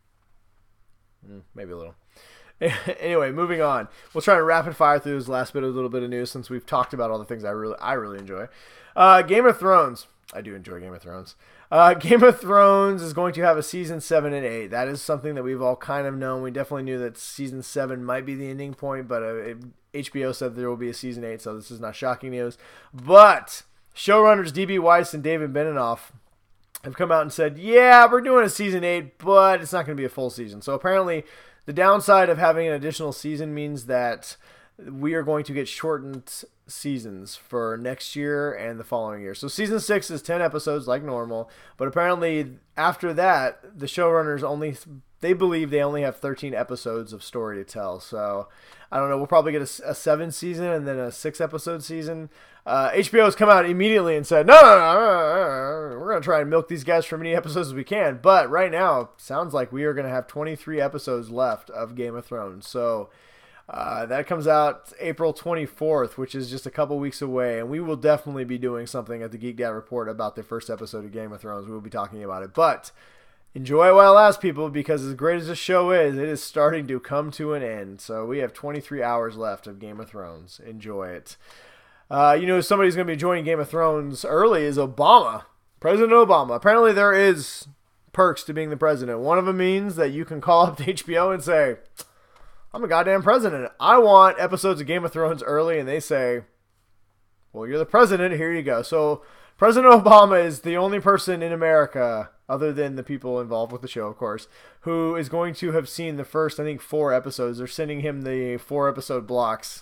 Mm, maybe a little. Anyway, moving on. We'll try to rapid fire through this last bit of a little bit of news, since we've talked about all the things I really, I really enjoy. Uh, Game of Thrones. I do enjoy Game of Thrones. Uh, Game of Thrones is going to have a season seven and eight. That is something that we've all kind of known. We definitely knew that season seven might be the ending point, but uh, it, H B O said there will be a season eight, so this is not shocking news. But showrunners D B Weiss and David Benioff have come out and said, yeah, we're doing a season eight, but it's not going to be a full season. So apparently, the downside of having an additional season means that we are going to get shortened seasons for next year and the following year. So season six is ten episodes like normal, but apparently after that, the showrunners only, they believe they only have thirteen episodes of story to tell. So I don't know, we'll probably get a, a seven season and then a six episode season. Uh, H B O has come out immediately and said, no, no, no, no, we're going to try and milk these guys for many episodes as we can. But right now, sounds like we are going to have twenty-three episodes left of Game of Thrones. So uh, that comes out April twenty-fourth, which is just a couple weeks away. And we will definitely be doing something at the Geek Dad Report about the first episode of Game of Thrones. We will be talking about it. But enjoy it while it lasts, people, because as great as the show is, it is starting to come to an end. So we have twenty-three hours left of Game of Thrones. Enjoy it. Uh, you know, somebody who's going to be joining Game of Thrones early is Obama. President Obama. Apparently there is perks to being the president. One of them means that you can call up to H B O and say, I'm a goddamn president. I want episodes of Game of Thrones early. And they say, well, you're the president. Here you go. So President Obama is the only person in America, other than the people involved with the show, of course, who is going to have seen the first, I think, four episodes. They're sending him the four episode blocks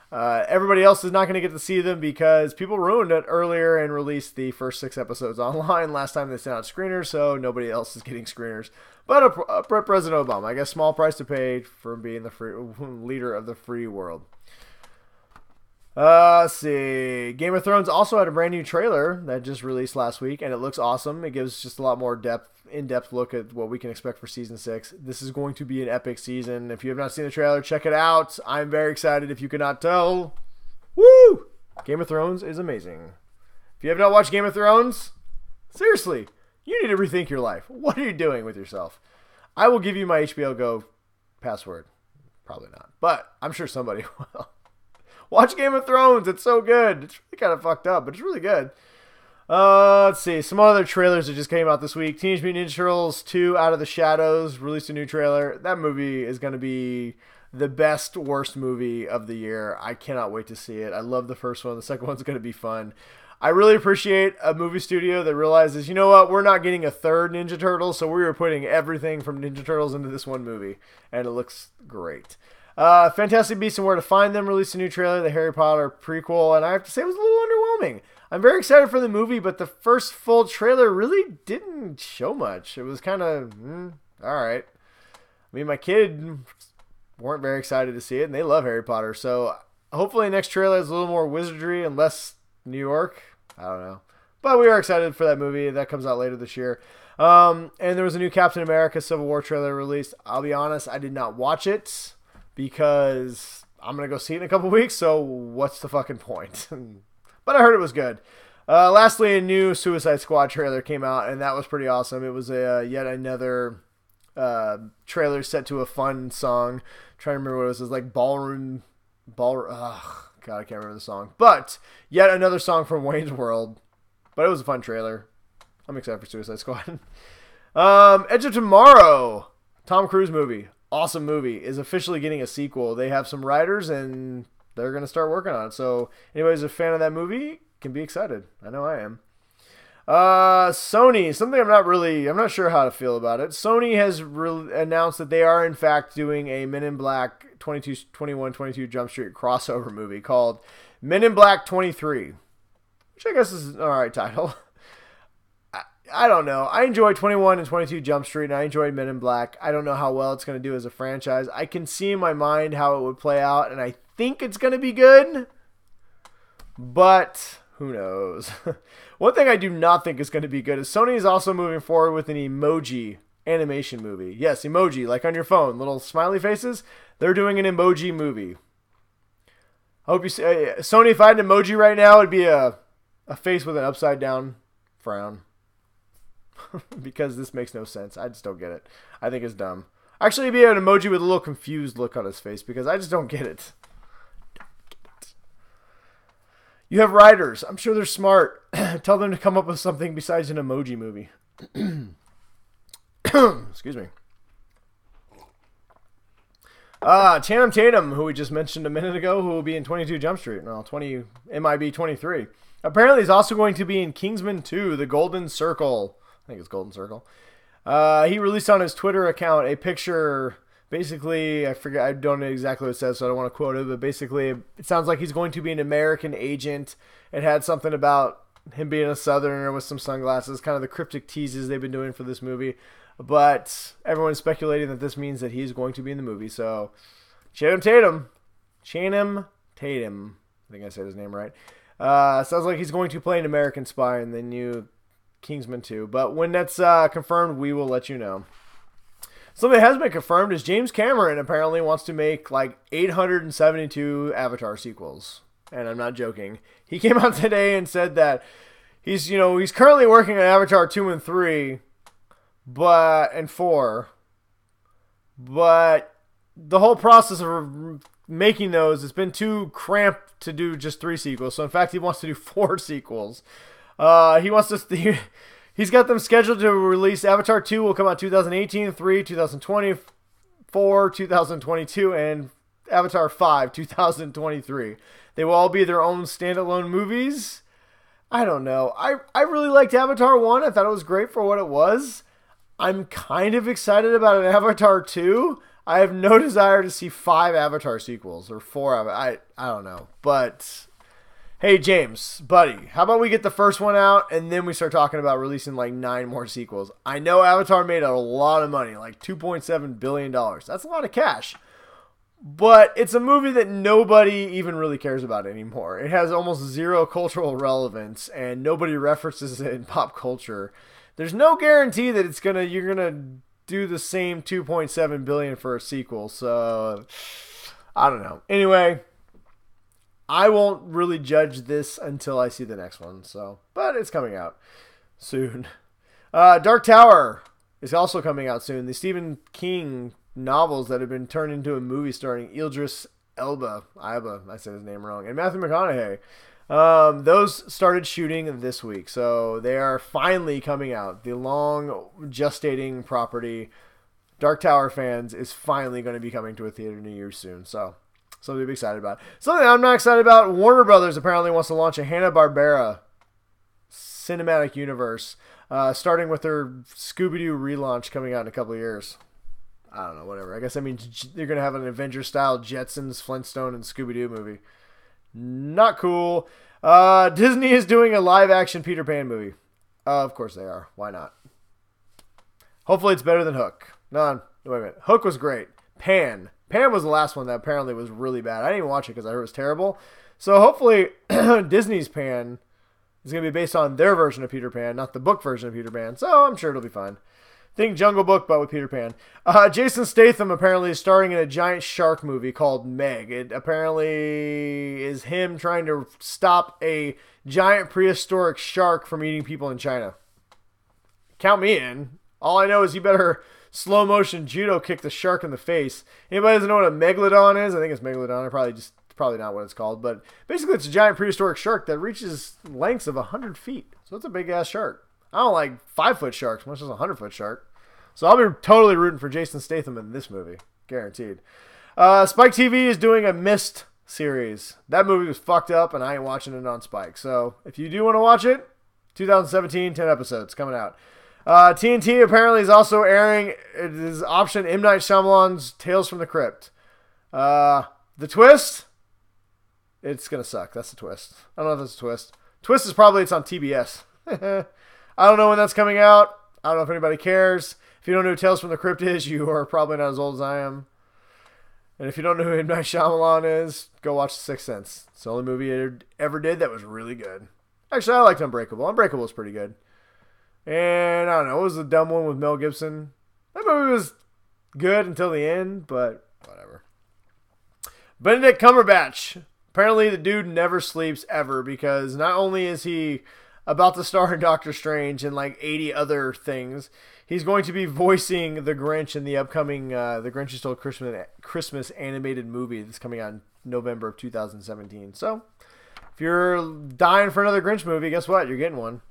Uh, everybody else is not going to get to see them because people ruined it earlier and released the first six episodes online last time they sent out screeners, so nobody else is getting screeners. But a, a President Obama, I guess, small price to pay for being the free, leader of the free world. Uh, let's see. Game of Thrones also had a brand new trailer that just released last week, and it looks awesome. It gives just a lot more depth, in-depth look at what we can expect for season six. This is going to be an epic season. If you have not seen the trailer, check it out. I'm very excited if you cannot tell. Woo! Game of Thrones is amazing. If you have not watched Game of Thrones, seriously, you need to rethink your life. What are you doing with yourself? I will give you my H B O Go password. Probably not, but I'm sure somebody will. Watch Game of Thrones. It's so good. It's really kind of fucked up, but it's really good. Uh, let's see. Some other trailers that just came out this week. Teenage Mutant Ninja Turtles two Out of the Shadows released a new trailer. That movie is going to be the best, worst movie of the year. I cannot wait to see it. I love the first one. The second one's going to be fun. I really appreciate a movie studio that realizes, you know what, we're not getting a third Ninja Turtle, so we were putting everything from Ninja Turtles into this one movie, and it looks great. Uh, Fantastic Beasts and Where to Find Them released a new trailer, the Harry Potter prequel, and I have to say it was a little underwhelming. I'm very excited for the movie, but the first full trailer really didn't show much. It was kind of, mm, all right. I mean, my kid weren't very excited to see it, and they love Harry Potter, so hopefully next trailer is a little more wizardry and less New York. I don't know. But we are excited for that movie. That comes out later this year. Um, and there was a new Captain America Civil War trailer released. I'll be honest, I did not watch it, because I'm going to go see it in a couple weeks, so what's the fucking point? But I heard it was good. Uh, lastly, a new Suicide Squad trailer came out, and that was pretty awesome. It was a, uh, yet another uh, trailer set to a fun song. I'm trying to remember what it was. It was like Ballroom... Ball. Ugh, God, I can't remember the song. But yet another song from Wayne's World. But it was a fun trailer. I'm excited for Suicide Squad. um, Edge of Tomorrow. Tom Cruise movie. Awesome movie, is officially getting a sequel. They have some writers and they're going to start working on it. So anybody who's a fan of that movie can be excited. I know I am. Uh, Sony, something I'm not really, I'm not sure how to feel about it. Sony has re- announced that they are in fact doing a Men in Black twenty-two, twenty-one, twenty-two Jump Street crossover movie called Men in Black twenty-three, which I guess is an alright title. I don't know. I enjoy twenty-one and twenty-two Jump Street, and I enjoyed Men in Black. I don't know how well it's going to do as a franchise. I can see in my mind how it would play out, and I think it's going to be good, but who knows? One thing I do not think is going to be good is Sony is also moving forward with an emoji animation movie. Yes, emoji, like on your phone, little smiley faces. They're doing an emoji movie. I hope you see. Uh, Sony, if I had an emoji right now, it'd be a, a face with an upside down frown. Because this makes no sense. I just don't get it. I think it's dumb. Actually, it'd be an emoji with a little confused look on his face because I just don't get it. Don't get it. You have writers. I'm sure they're smart. Tell them to come up with something besides an emoji movie. Excuse me. Uh, Channing Tatum, who we just mentioned a minute ago, who will be in twenty-two Jump Street. No, twenty, M I B twenty-three. Apparently, he's also going to be in Kingsman two, The Golden Circle. I think it's Golden Circle. Uh, he released on his Twitter account a picture. Basically, I forget. I don't know exactly what it says, so I don't want to quote it. But basically, it sounds like he's going to be an American agent. It had something about him being a Southerner with some sunglasses. Kind of the cryptic teases they've been doing for this movie. But everyone's speculating that this means that he's going to be in the movie. So, Channing Tatum, Channing Tatum. I think I said his name right. Uh, sounds like he's going to play an American spy in the new Kingsman two. But when that's uh, confirmed, we will let you know. Something that has been confirmed is James Cameron apparently wants to make like eight hundred seventy-two Avatar sequels. And I'm not joking. He came out today and said that he's, you know, he's currently working on Avatar two and three, but, and four. But the whole process of making those, it's been too cramped to do just three sequels. So in fact, he wants to do four sequels. Uh, he wants to, he, he's got them scheduled to release. Avatar two will come out two thousand eighteen, three, two thousand twenty, four, two thousand twenty-two, and Avatar five, two thousand twenty-three. They will all be their own standalone movies. I don't know. I, I really liked Avatar one. I thought it was great for what it was. I'm kind of excited about an Avatar two. I have no desire to see five Avatar sequels or four. Ava- I I don't know, but hey, James, buddy, how about we get the first one out and then we start talking about releasing like nine more sequels? I know Avatar made a lot of money, like two point seven billion dollars. That's a lot of cash. But it's a movie that nobody even really cares about anymore. It has almost zero cultural relevance and nobody references it in pop culture. There's no guarantee that it's gonna you're gonna do the same two point seven billion dollars for a sequel. So I don't know. Anyway, I won't really judge this until I see the next one. So, but it's coming out soon. Uh, Dark Tower is also coming out soon. The Stephen King novels that have been turned into a movie starring Idris Elba, Elba, I said his name wrong, and Matthew McConaughey. Um, those started shooting this week, so they are finally coming out. The long gestating property, Dark Tower fans, is finally going to be coming to a theater near you soon. So something to be excited about. Something I'm not excited about. Warner Brothers apparently wants to launch a Hanna-Barbera cinematic universe, uh, starting with their Scooby-Doo relaunch coming out in a couple of years. I don't know, whatever. I guess I mean they're going to have an Avengers-style Jetsons, Flintstone, and Scooby-Doo movie. Not cool. Uh, Disney is doing a live-action Peter Pan movie. Uh, of course they are. Why not? Hopefully it's better than Hook. No, wait a minute. Hook was great. Pan. Pan was the last one that apparently was really bad. I didn't even watch it because I heard it was terrible. So hopefully Disney's Pan is going to be based on their version of Peter Pan, not the book version of Peter Pan. So I'm sure it'll be fine. Think Jungle Book, but with Peter Pan. Uh, Jason Statham apparently is starring in a giant shark movie called Meg. It apparently is him trying to stop a giant prehistoric shark from eating people in China. Count me in. All I know is you better slow motion judo kick the shark in the face. Anybody doesn't know what a megalodon is? I think it's megalodon. I probably just probably not what it's called, but basically it's a giant prehistoric shark that reaches lengths of a hundred feet. So it's a big ass shark. I don't like five foot sharks, much as a hundred foot shark. So I'll be totally rooting for Jason Statham in this movie. Guaranteed. Uh, Spike T V is doing a Mist series. That movie was fucked up, and I ain't watching it on Spike. So if you do want to watch it, twenty seventeen, ten episodes coming out. Uh, T N T apparently is also airing it is option M. Night Shyamalan's Tales from the Crypt. Uh, the twist? It's going to suck. That's the twist. I don't know if that's a twist. Twist is probably it's on T B S. I don't know when that's coming out. I don't know if anybody cares. If you don't know who Tales from the Crypt is, you are probably not as old as I am. And if you don't know who M. Night Shyamalan is, go watch The Sixth Sense. It's the only movie he ever did that was really good. Actually, I liked Unbreakable. Unbreakable was pretty good. And I don't know, what was the dumb one with Mel Gibson? That movie was good until the end, but whatever. Benedict Cumberbatch. Apparently the dude never sleeps ever because not only is he about to star in Doctor Strange and like eighty other things, he's going to be voicing the Grinch in the upcoming uh, The Grinch Who Stole Christmas, Christmas animated movie that's coming out in November of two thousand seventeen. So if you're dying for another Grinch movie, guess what? You're getting one.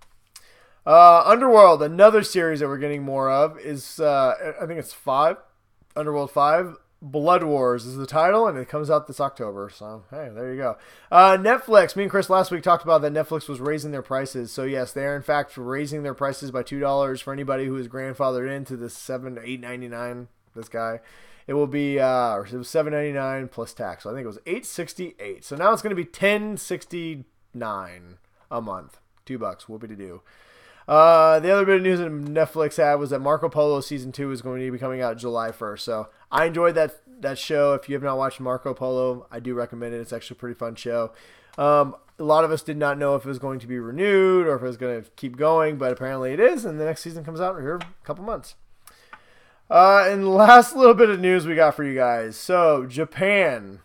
Uh, Underworld, another series that we're getting more of, is, uh, I think it's five. Underworld five. Blood Wars is the title, and it comes out this October. So, hey, there you go. Uh, Netflix. Me and Chris last week talked about that Netflix was raising their prices. So, yes, they are, in fact, raising their prices by two dollars for anybody who is grandfathered into this seven to eight ninety-nine. This guy. It will be, uh, it was seven ninety-nine plus tax. So, I think it was eight sixty-eight. So, now it's going to be ten sixty-nine a month. Two bucks. Whoopity-doo. Uh, the other bit of news that Netflix had was that Marco Polo Season two is going to be coming out July first. So I enjoyed that that show. If you have not watched Marco Polo, I do recommend it. It's actually a pretty fun show. Um, a lot of us did not know if it was going to be renewed or if it was going to keep going, but apparently it is, and the next season comes out here in a couple months. Uh, and last little bit of news we got for you guys. So, Japan.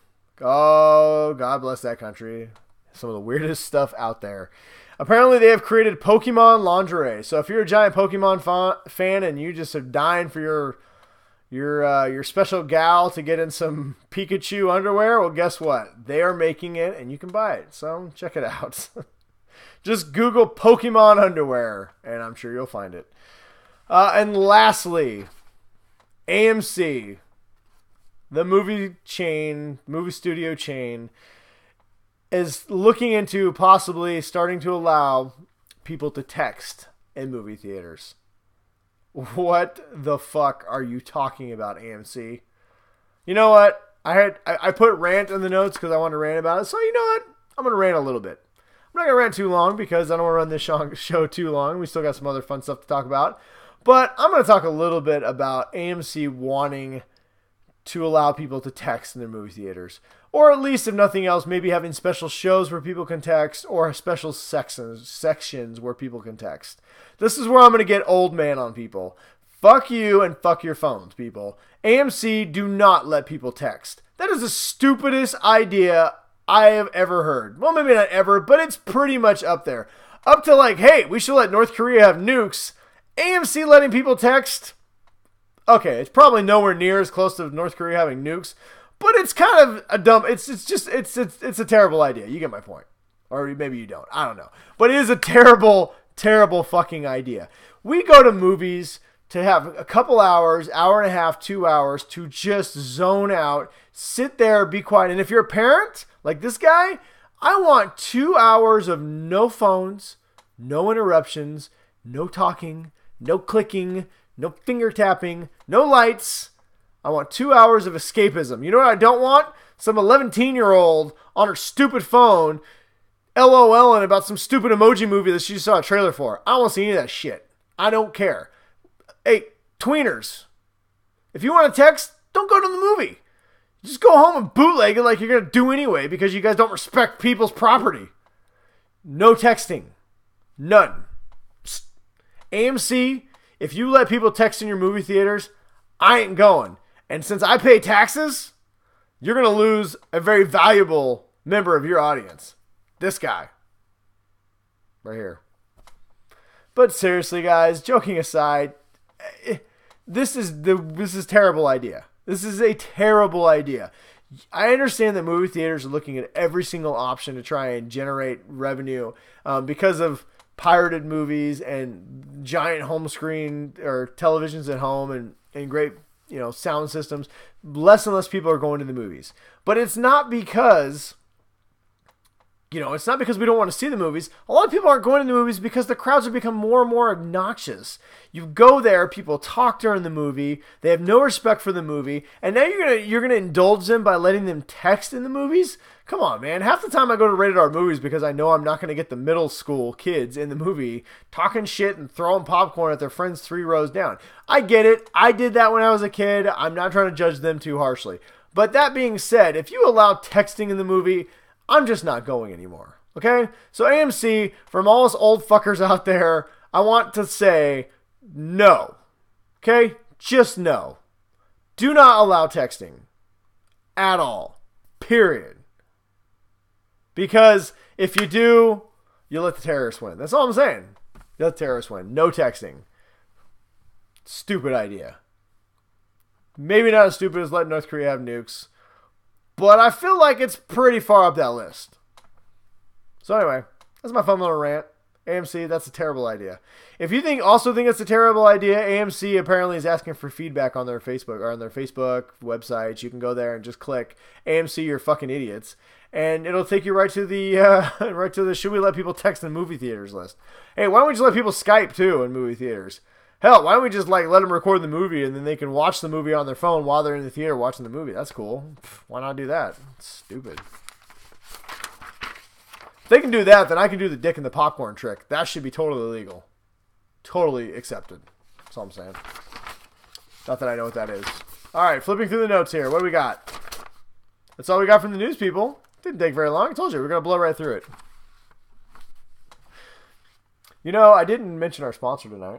Oh, God bless that country. Some of the weirdest stuff out there. Apparently, they have created Pokemon lingerie. So, if you're a giant Pokemon fa- fan and you just are dying for your your uh, your special gal to get in some Pikachu underwear, well, guess what? They are making it, and you can buy it. So, check it out. Just Google Pokemon underwear, and I'm sure you'll find it. Uh, and lastly, A M C, the movie chain, movie studio chain, is looking into possibly starting to allow people to text in movie theaters. What the fuck are you talking about, A M C? You know what? I had I, I put rant in the notes because I wanted to rant about it. So you know what? I'm going to rant a little bit. I'm not going to rant too long because I don't want to run this show, show too long. We still got some other fun stuff to talk about. But I'm going to talk a little bit about A M C wanting to allow people to text in their movie theaters. Or at least, if nothing else, maybe having special shows where people can text or special sections, sections where people can text. This is where I'm going to get old man on people. Fuck you and fuck your phones, people. A M C, do not let people text. That is the stupidest idea I have ever heard. Well, maybe not ever, but it's pretty much up there. Up to like, hey, we should let North Korea have nukes. A M C letting people text? Okay, it's probably nowhere near as close to North Korea having nukes, but it's kind of a dumb, it's it's just, it's it's it's a terrible idea. You get my point. Or maybe you don't. I don't know. But it is a terrible, terrible fucking idea. We go to movies to have a couple hours, hour and a half, two hours, to just zone out, sit there, be quiet. And if you're a parent, like this guy, I want two hours of no phones, no interruptions, no talking, no clicking, no finger tapping, no lights. I want two hours of escapism. You know what I don't want? Some eleven-year-old on her stupid phone LOLing about some stupid emoji movie that she saw a trailer for. I don't want to see any of that shit. I don't care. Hey, tweeners, if you want to text, don't go to the movie. Just go home and bootleg it like you're going to do anyway because you guys don't respect people's property. No texting. None. A M C, if you let people text in your movie theaters, I ain't going. And since I pay taxes, you're going to lose a very valuable member of your audience. This guy. Right here. But seriously, guys, joking aside, this is the this is a terrible idea. This is a terrible idea. I understand that movie theaters are looking at every single option to try and generate revenue um, because of pirated movies and giant home screen or televisions at home and, and great, you know, sound systems. Less and less people are going to the movies. But it's not because, you know, it's not because we don't want to see the movies. A lot of people aren't going to the movies because the crowds have become more and more obnoxious. You go there, people talk during the movie, they have no respect for the movie, and now you're gonna you're gonna indulge them by letting them text in the movies? Come on, man. Half the time I go to rated R movies because I know I'm not gonna get the middle school kids in the movie talking shit and throwing popcorn at their friends three rows down. I get it. I did that when I was a kid. I'm not trying to judge them too harshly. But that being said, if you allow texting in the movie, I'm just not going anymore. Okay? So A M C, from all us old fuckers out there, I want to say no. Okay? Just no. Do not allow texting. At all. Period. Because if you do, you let the terrorists win. That's all I'm saying. You let the terrorists win. No texting. Stupid idea. Maybe not as stupid as letting North Korea have nukes. But I feel like it's pretty far up that list. So anyway, that's my fun little rant. A M C, that's a terrible idea. If you think also think it's a terrible idea, A M C apparently is asking for feedback on their Facebook or on their Facebook website. You can go there and just click A M C, you're fucking idiots, and it'll take you right to the uh, right to the should we let people text in movie theaters list. Hey, why don't we just let people Skype too in movie theaters? Hell, why don't we just like let them record the movie and then they can watch the movie on their phone while they're in the theater watching the movie? That's cool. Why not do that? It's stupid. If they can do that, then I can do the dick and the popcorn trick. That should be totally legal. Totally accepted. That's all I'm saying. Not that I know what that is. All right, flipping through the notes here. What do we got? That's all we got from the news, people. Didn't take very long. I told you, we're going to blow right through it. You know, I didn't mention our sponsor tonight.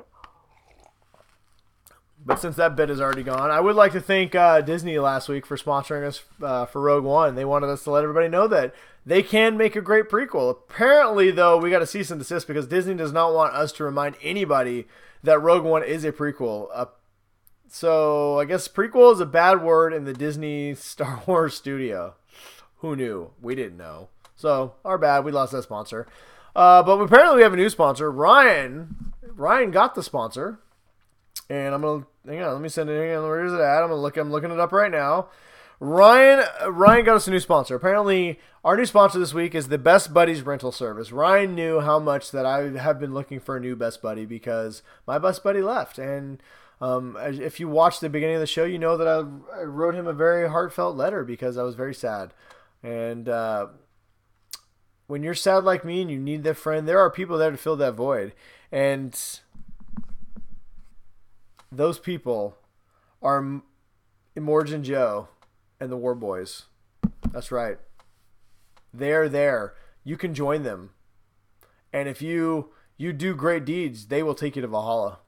But since that bit is already gone, I would like to thank uh, Disney last week for sponsoring us uh, for Rogue One. They wanted us to let everybody know that they can make a great prequel. Apparently, though, we got to cease and desist because Disney does not want us to remind anybody that Rogue One is a prequel. Uh, so I guess prequel is a bad word in the Disney Star Wars studio. Who knew? We didn't know. So our bad. We lost that sponsor. Uh, but apparently we have a new sponsor. Ryan. Ryan got the sponsor. And I'm gonna hang on. Let me send it. Hang on, where is it at? I'm gonna look. I'm looking it up right now. Ryan. Ryan got us a new sponsor. Apparently, our new sponsor this week is the Best Buddies rental service. Ryan knew how much that I have been looking for a new Best Buddy because my Best Buddy left, and Um, as- if you watched the beginning of the show, you know that I, I wrote him a very heartfelt letter because I was very sad. And uh, when you're sad like me and you need that friend, there are people there to fill that void. And those people are Immortan Joe and the War Boys. That's right. They're there. You can join them. And if you you do great deeds, they will take you to Valhalla.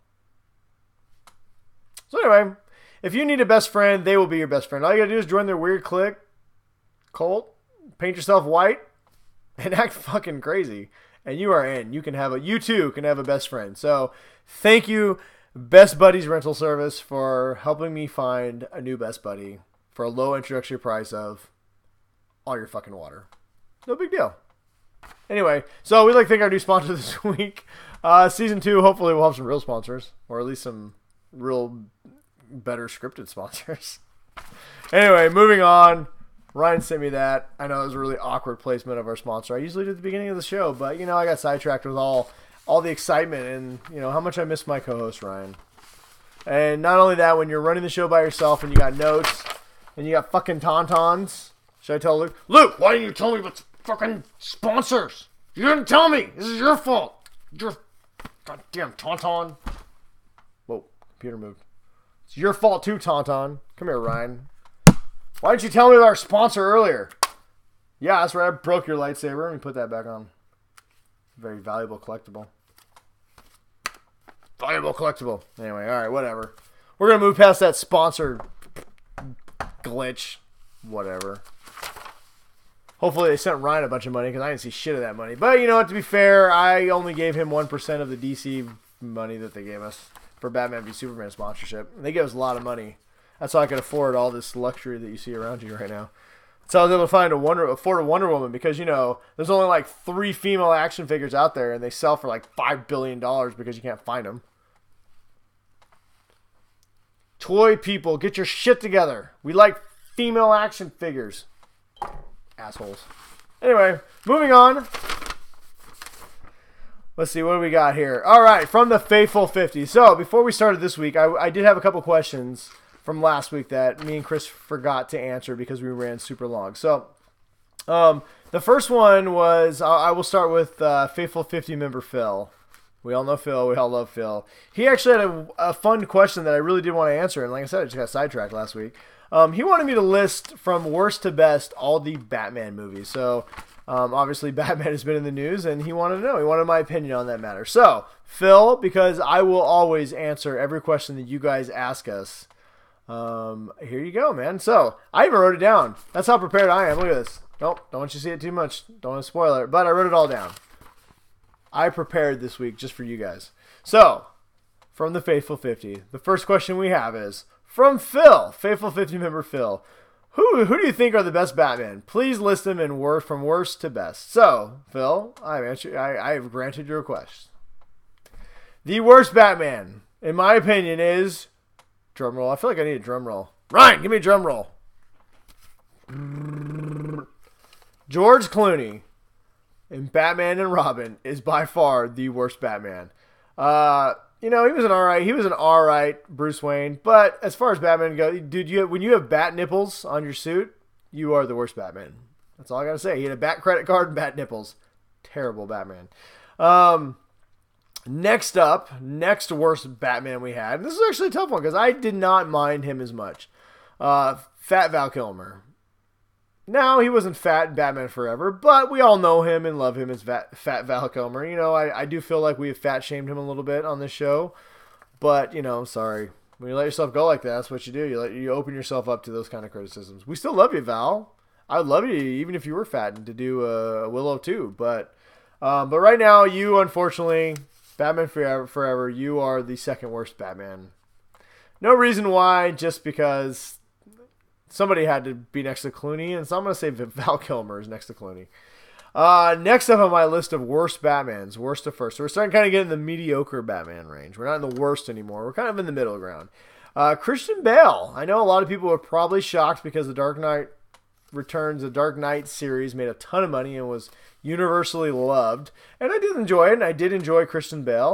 So anyway, if you need a best friend, they will be your best friend. All you gotta do is join their weird clique, cult, paint yourself white, and act fucking crazy. And you are in. You can have a you too can have a best friend. So thank you, Best Buddies Rental Service, for helping me find a new best buddy for a low introductory price of all your fucking water. No big deal. Anyway, so we'd like to thank our new sponsor this week. Uh, season two, hopefully we'll have some real sponsors, or at least some real better scripted sponsors. Anyway, moving on. Ryan sent me that. I know it was a really awkward placement of our sponsor. I usually do at the beginning of the show, but, you know, I got sidetracked with all all the excitement and, you know, how much I miss my co-host, Ryan. And not only that, when you're running the show by yourself and you got notes and you got fucking tauntauns, should I tell Luke? Luke, why didn't you tell me about the fucking sponsors? You didn't tell me. This is your fault. Your goddamn tauntaun. Whoa, computer moved. It's your fault too, tauntaun. Come here, Ryan. Why didn't you tell me about our sponsor earlier? Yeah, that's right. I broke your lightsaber. Let me put that back on. Very valuable collectible. Valuable collectible. Anyway, alright, whatever. We're going to move past that sponsor glitch. Whatever. Hopefully they sent Ryan a bunch of money because I didn't see shit of that money. But you know what, to be fair, I only gave him one percent of the D C money that they gave us for Batman v Superman sponsorship. And they gave us a lot of money. That's how I could afford all this luxury that you see around you right now. That's how I was able to find a Wonder, afford a Wonder Woman because, you know, there's only like three female action figures out there and they sell for like five billion dollars because you can't find them. Toy people, get your shit together. We like female action figures. Assholes. Anyway, moving on. Let's see, what do we got here? All right, from the Faithful fifty. So, before we started this week, I, I did have a couple questions from last week that me and Chris forgot to answer because we ran super long. So, um, the first one was, I, I will start with uh, Faithful fifty member Phil. We all know Phil. We all love Phil. He actually had a, a fun question that I really did want to answer, and like I said, I just got sidetracked last week. Um, he wanted me to list from worst to best all the Batman movies. So, um, obviously, Batman has been in the news, and he wanted to know. He wanted my opinion on that matter. So, Phil, because I will always answer every question that you guys ask us, um, here you go, man. So, I even wrote it down. That's how prepared I am. Look at this. Nope, don't want you to see it too much. Don't want to spoil it, but I wrote it all down. I prepared this week just for you guys. So, from the Faithful fifty, the first question we have is, from Phil, Faithful fifty member Phil, who who do you think are the best Batman? Please list them in wor- from worst to best. So, Phil, I've answered, I, I have granted your request. The worst Batman, in my opinion, is, drum roll. I feel like I need a drum roll. Ryan, give me a drum roll. George Clooney in Batman and Robin is by far the worst Batman. Uh, you know, he was an alright, he was an alright Bruce Wayne, but as far as Batman goes, dude, you have, when you have bat nipples on your suit, you are the worst Batman. That's all I gotta say. He had a bat credit card and bat nipples. Terrible Batman. Um, next up, next worst Batman we had, and this is actually a tough one because I did not mind him as much. Uh, Fat Val Kilmer. Now, he wasn't fat in Batman Forever, but we all know him and love him as Fat, fat Val Kilmer. You know, I, I do feel like we have fat-shamed him a little bit on this show, but, you know, sorry. When you let yourself go like that, that's what you do. You let you open yourself up to those kind of criticisms. We still love you, Val. I would love you, even if you were fat, and to do a Willow too, but um, but right now, you, unfortunately, Batman Forever, Forever, you are the second worst Batman. No reason why, just because somebody had to be next to Clooney, and so I'm going to say Val Kilmer is next to Clooney. Uh, next up on my list of worst Batmans, worst to first. So we're starting to kind of get in the mediocre Batman range. We're not in the worst anymore. We're kind of in the middle ground. Uh, Christian Bale. I know a lot of people were probably shocked because the Dark Knight Returns, the Dark Knight series, made a ton of money and was universally loved. And I did enjoy it, and I did enjoy Christian Bale.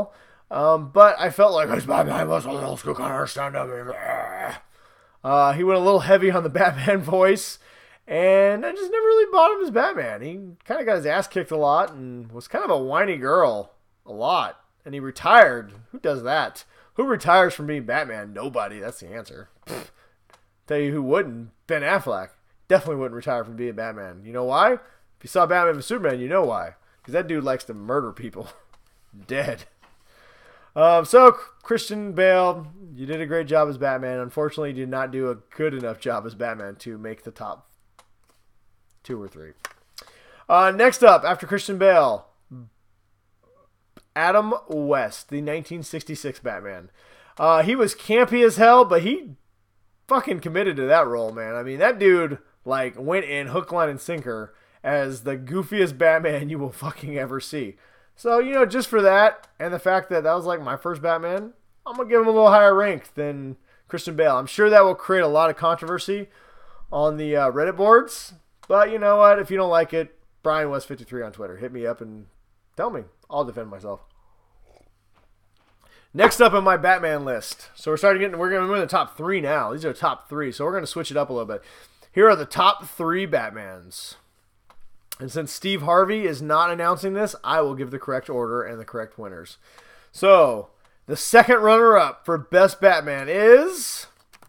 Um, but I felt like his Batman was a little school kind of stand up. Uh, he went a little heavy on the Batman voice, and I just never really bought him as Batman. He kind of got his ass kicked a lot and was kind of a whiny girl a lot. And he retired. Who does that? Who retires from being Batman? Nobody. That's the answer. Pfft. Tell you who wouldn't. Ben Affleck. Definitely wouldn't retire from being Batman. You know why? If you saw Batman v Superman, you know why. Because that dude likes to murder people. Dead. Um, so, Christian Bale, you did a great job as Batman. Unfortunately, you did not do a good enough job as Batman to make the top two or three. Uh, next up, after Christian Bale, Adam West, the nineteen sixty-six Batman. Uh, he was campy as hell, but he fucking committed to that role, man. I mean, that dude, like, went in hook, line, and sinker as the goofiest Batman you will fucking ever see. So, you know, just for that, and the fact that that was, like, my first Batman, I'm going to give him a little higher rank than Christian Bale. I'm sure that will create a lot of controversy on the uh, Reddit boards, but you know what? If you don't like it, Brian West fifty-three on Twitter. Hit me up and tell me. I'll defend myself. Next up on my Batman list. So we're starting getting, we're going to move in the top three now. These are the top three. So we're going to switch it up a little bit. Here are the top three Batmans. And since Steve Harvey is not announcing this, I will give the correct order and the correct winners. So the second runner-up for Best Batman is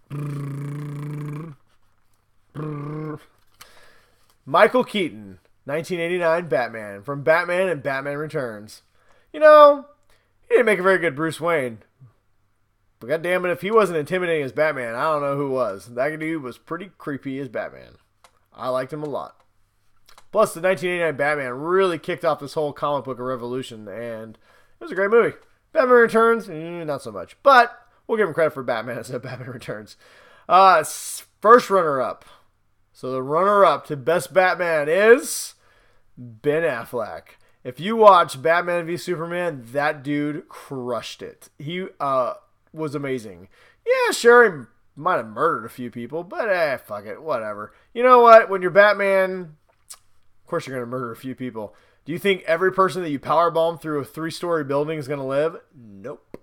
Michael Keaton, nineteen eighty-nine Batman, from Batman and Batman Returns. You know, he didn't make a very good Bruce Wayne. But goddammit, if he wasn't intimidating as Batman, I don't know who was. That dude was pretty creepy as Batman. I liked him a lot. Plus, the nineteen eighty-nine Batman really kicked off this whole comic book revolution, and it was a great movie. Batman Returns, eh, not so much. But we'll give him credit for Batman instead of Batman Returns. Uh, first runner-up. So the runner-up to Best Batman is Ben Affleck. If you watch Batman v Superman, that dude crushed it. He uh, was amazing. Yeah, sure, he might have murdered a few people, but eh, fuck it, whatever. You know what? When you're Batman, of course you're going to murder a few people. Do you think every person that you powerbomb through a three-story building is going to live? Nope.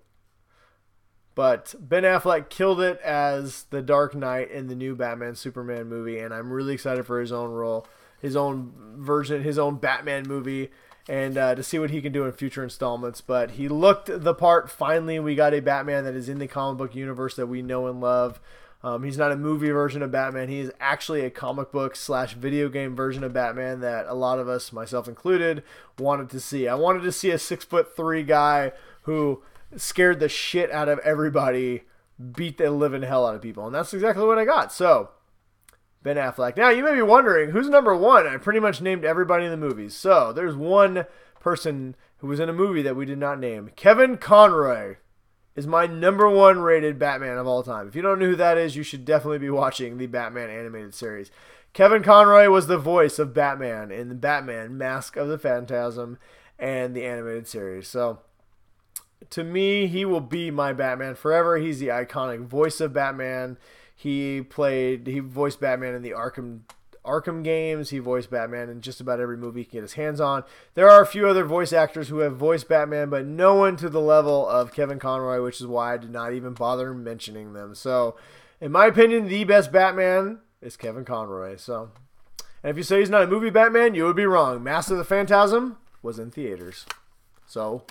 But Ben Affleck killed it as the Dark Knight in the new Batman Superman movie, and I'm really excited for his own role, his own version, his own Batman movie, and uh, to see what he can do in future installments. But he looked the part. Finally, we got a Batman that is in the comic book universe that we know and love. Um, he's not a movie version of Batman. He is actually a comic book slash video game version of Batman that a lot of us, myself included, wanted to see. I wanted to see a six foot three guy who scared the shit out of everybody, beat the living hell out of people. And that's exactly what I got. So, Ben Affleck. Now, you may be wondering, who's number one? I pretty much named everybody in the movies. So, there's one person who was in a movie that we did not name. Kevin Conroy is my number one rated Batman of all time. If you don't know who that is, you should definitely be watching the Batman animated series. Kevin Conroy was the voice of Batman in the Batman Mask of the Phantasm and the animated series. So, to me, he will be my Batman forever. He's the iconic voice of Batman. He played, he voiced Batman in the Arkham Arkham games. He voiced Batman in just about every movie he can get his hands on. There are a few other voice actors who have voiced Batman, but no one to the level of Kevin Conroy, which is why I did not even bother mentioning them. So, in my opinion, the best Batman is Kevin Conroy. So, and if you say he's not a movie Batman, you would be wrong. Mask of the Phantasm was in theaters. So,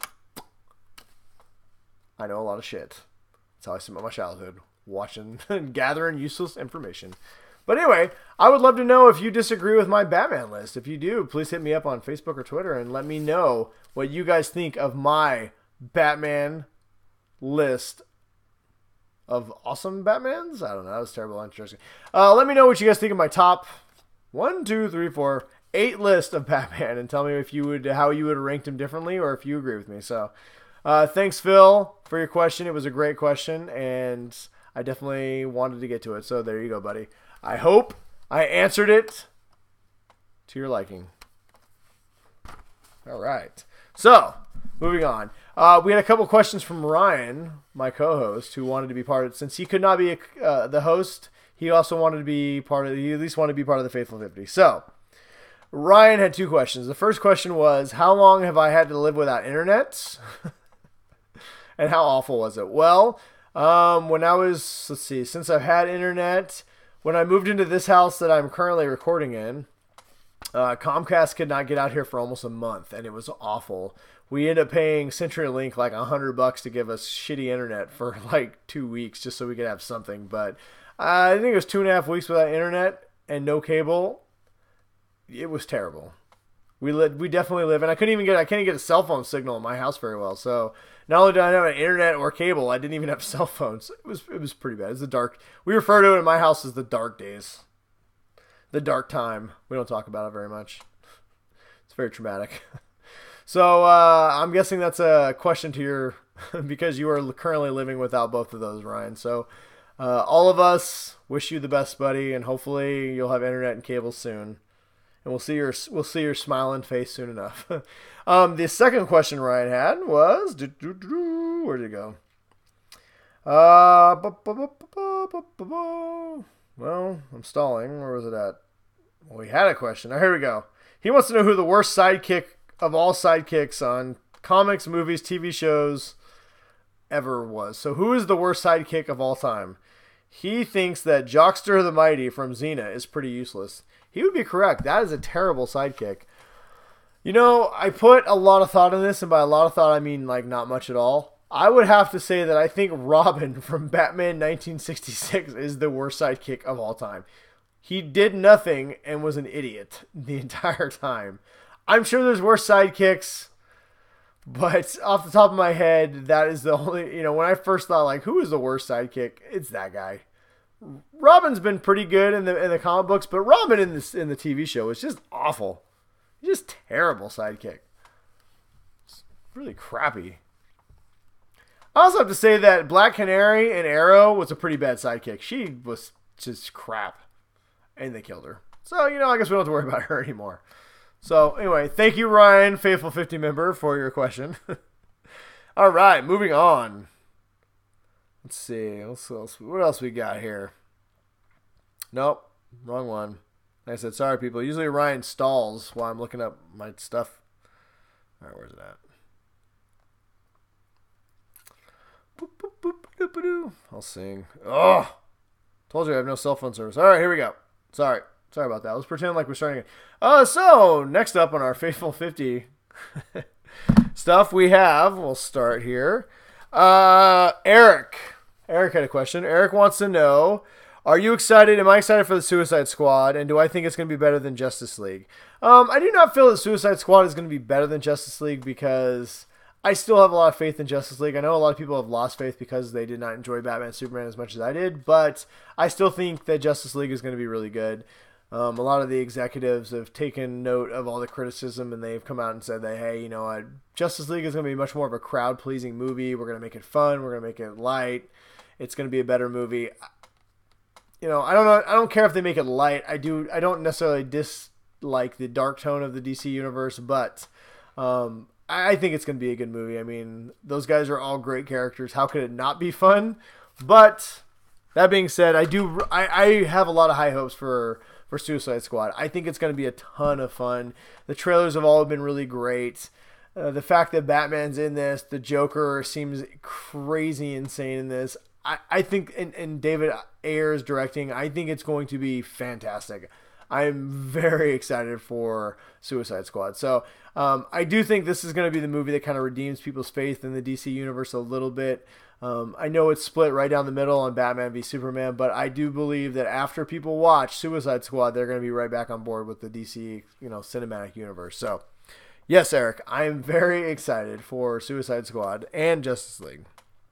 I know a lot of shit. That's how I spent my childhood, watching and gathering useless information. But anyway, I would love to know if you disagree with my Batman list. If you do, please hit me up on Facebook or Twitter and let me know what you guys think of my Batman list of awesome Batmans. I don't know. That was terrible. Interesting. Uh, let me know what you guys think of my top one, two, three, four, eight list of Batman, and tell me if you would, how you would have ranked them differently, or if you agree with me. So, uh, thanks, Phil, for your question. It was a great question, and I definitely wanted to get to it. So there you go, buddy. I hope I answered it to your liking. All right. So, moving on. Uh, we had a couple questions from Ryan, my co-host, who wanted to be part of it. Since he could not be a, uh, the host, he also wanted to be part of, he at least wanted to be part of the Faithful fifty. So, Ryan had two questions. The first question was, how long have I had to live without internet? And how awful was it? Well, um, when I was, let's see, since I've had internet, when I moved into this house that I'm currently recording in, uh, Comcast could not get out here for almost a month, and it was awful. We ended up paying CenturyLink like a hundred bucks to give us shitty internet for like two weeks just so we could have something. But uh, I think it was two and a half weeks without internet and no cable. It was terrible. We live, we definitely live, and I couldn't even get, I can't even get a cell phone signal in my house very well. So not only did I not have an internet or cable, I didn't even have cell phones. It was, it was pretty bad. It's the dark. We refer to it in my house as the dark days, the dark time. We don't talk about it very much. It's very traumatic. So uh, I'm guessing that's a question to your, because you are currently living without both of those, Ryan. So uh, all of us wish you the best, buddy, and hopefully you'll have internet and cable soon, and we'll see your we'll see your smiling face soon enough. um, the second question Ryan had was, where did it go? Uh, well, I'm stalling. Where was it at? Well, we had a question. Oh, here we go. He wants to know who the worst sidekick of all sidekicks on comics, movies, T V shows ever was. So who is the worst sidekick of all time? He thinks that Jockster the Mighty from Xena is pretty useless. He would be correct. That is a terrible sidekick. You know, I put a lot of thought in this, and by a lot of thought I mean like not much at all. I would have to say that I think Robin from Batman nineteen sixty-six is the worst sidekick of all time. He did nothing and was an idiot the entire time. I'm sure there's worse sidekicks, but off the top of my head, that is the only, you know, when I first thought, like, who is the worst sidekick? It's that guy. Robin's been pretty good in the in the comic books, but Robin in this in the T V show is just awful. He's just terrible sidekick. It's really crappy. I also have to say that Black Canary in Arrow was a pretty bad sidekick. She was just crap, and they killed her. So, you know, I guess we don't have to worry about her anymore. So, anyway, thank you, Ryan, Faithful fifty member, for your question. All right, moving on. Let's see. What else, what else we got here? Nope, wrong one. Like I said, sorry, people. Usually Ryan stalls while I'm looking up my stuff. All right, where's it at? Boop, boop, boop, boop, boop, boop. I'll sing. Oh, told you I have no cell phone service. All right, here we go. Sorry. Sorry about that. Let's pretend like we're starting again. Uh, so, next up on our Faithful fifty stuff we have, we'll start here. Uh, Eric. Eric had a question. Eric wants to know, are you excited? Am I excited for the Suicide Squad? And do I think it's going to be better than Justice League? Um, I do not feel that Suicide Squad is going to be better than Justice League because I still have a lot of faith in Justice League. I know a lot of people have lost faith because they did not enjoy Batman and Superman as much as I did, but I still think that Justice League is going to be really good. Um, a lot of the executives have taken note of all the criticism, and they've come out and said that, hey, you know what, Justice League is going to be much more of a crowd-pleasing movie. We're going to make it fun. We're going to make it light. It's going to be a better movie. You know, I don't know. I don't care if they make it light. I do. I don't necessarily dislike the dark tone of the D C universe, but um, I think it's going to be a good movie. I mean, those guys are all great characters. How could it not be fun? But that being said, I do. I, I have a lot of high hopes for. for Suicide Squad. I think it's going to be a ton of fun. The trailers have all been really great. Uh, the fact that Batman's in this, the Joker seems crazy insane in this. I, I think, and, and David Ayer's directing, I think it's going to be fantastic. I'm very excited for Suicide Squad. So um, I do think this is going to be the movie that kind of redeems people's faith in the D C universe a little bit. Um, I know it's split right down the middle on Batman v Superman, but I do believe that after people watch Suicide Squad, they're going to be right back on board with the D C, you know, cinematic universe. So, yes, Eric, I am very excited for Suicide Squad and Justice League.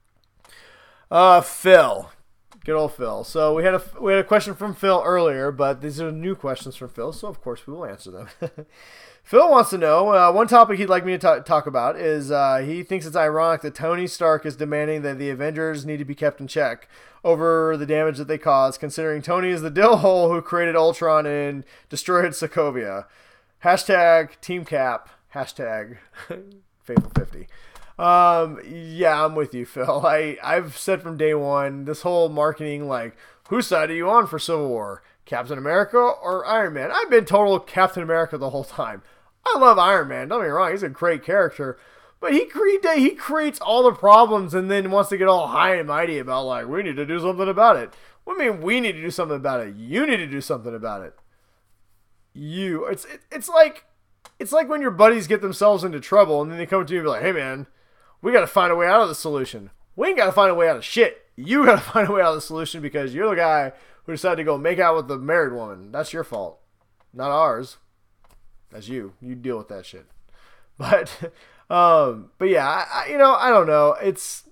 Uh, Phil, good old Phil. So we had a we had a question from Phil earlier, but these are new questions from Phil, so of course we will answer them. Phil wants to know, uh, one topic he'd like me to ta- talk about is uh, he thinks it's ironic that Tony Stark is demanding that the Avengers need to be kept in check over the damage that they cause, considering Tony is the dillhole who created Ultron and destroyed Sokovia. Hashtag Team Cap. Hashtag Faithful fifty. Um, yeah, I'm with you, Phil. I, I've said from day one, this whole marketing, like, whose side are you on for Civil War? Captain America or Iron Man? I've been total Captain America the whole time. I love Iron Man. Don't get me wrong. He's a great character. But he cre- he creates all the problems and then wants to get all high and mighty about, like, we need to do something about it. What do you mean we need to do something about it? You need to do something about it. You. It's it, it's like it's like when your buddies get themselves into trouble and then they come to you and be like, hey, man, we got to find a way out of the solution. We ain't got to find a way out of shit. You got to find a way out of the solution because you're the guy who decided to go make out with the married woman. That's your fault. Not ours. That's you. You deal with that shit. But... Um, but yeah, I, I, you know, I don't know. It's,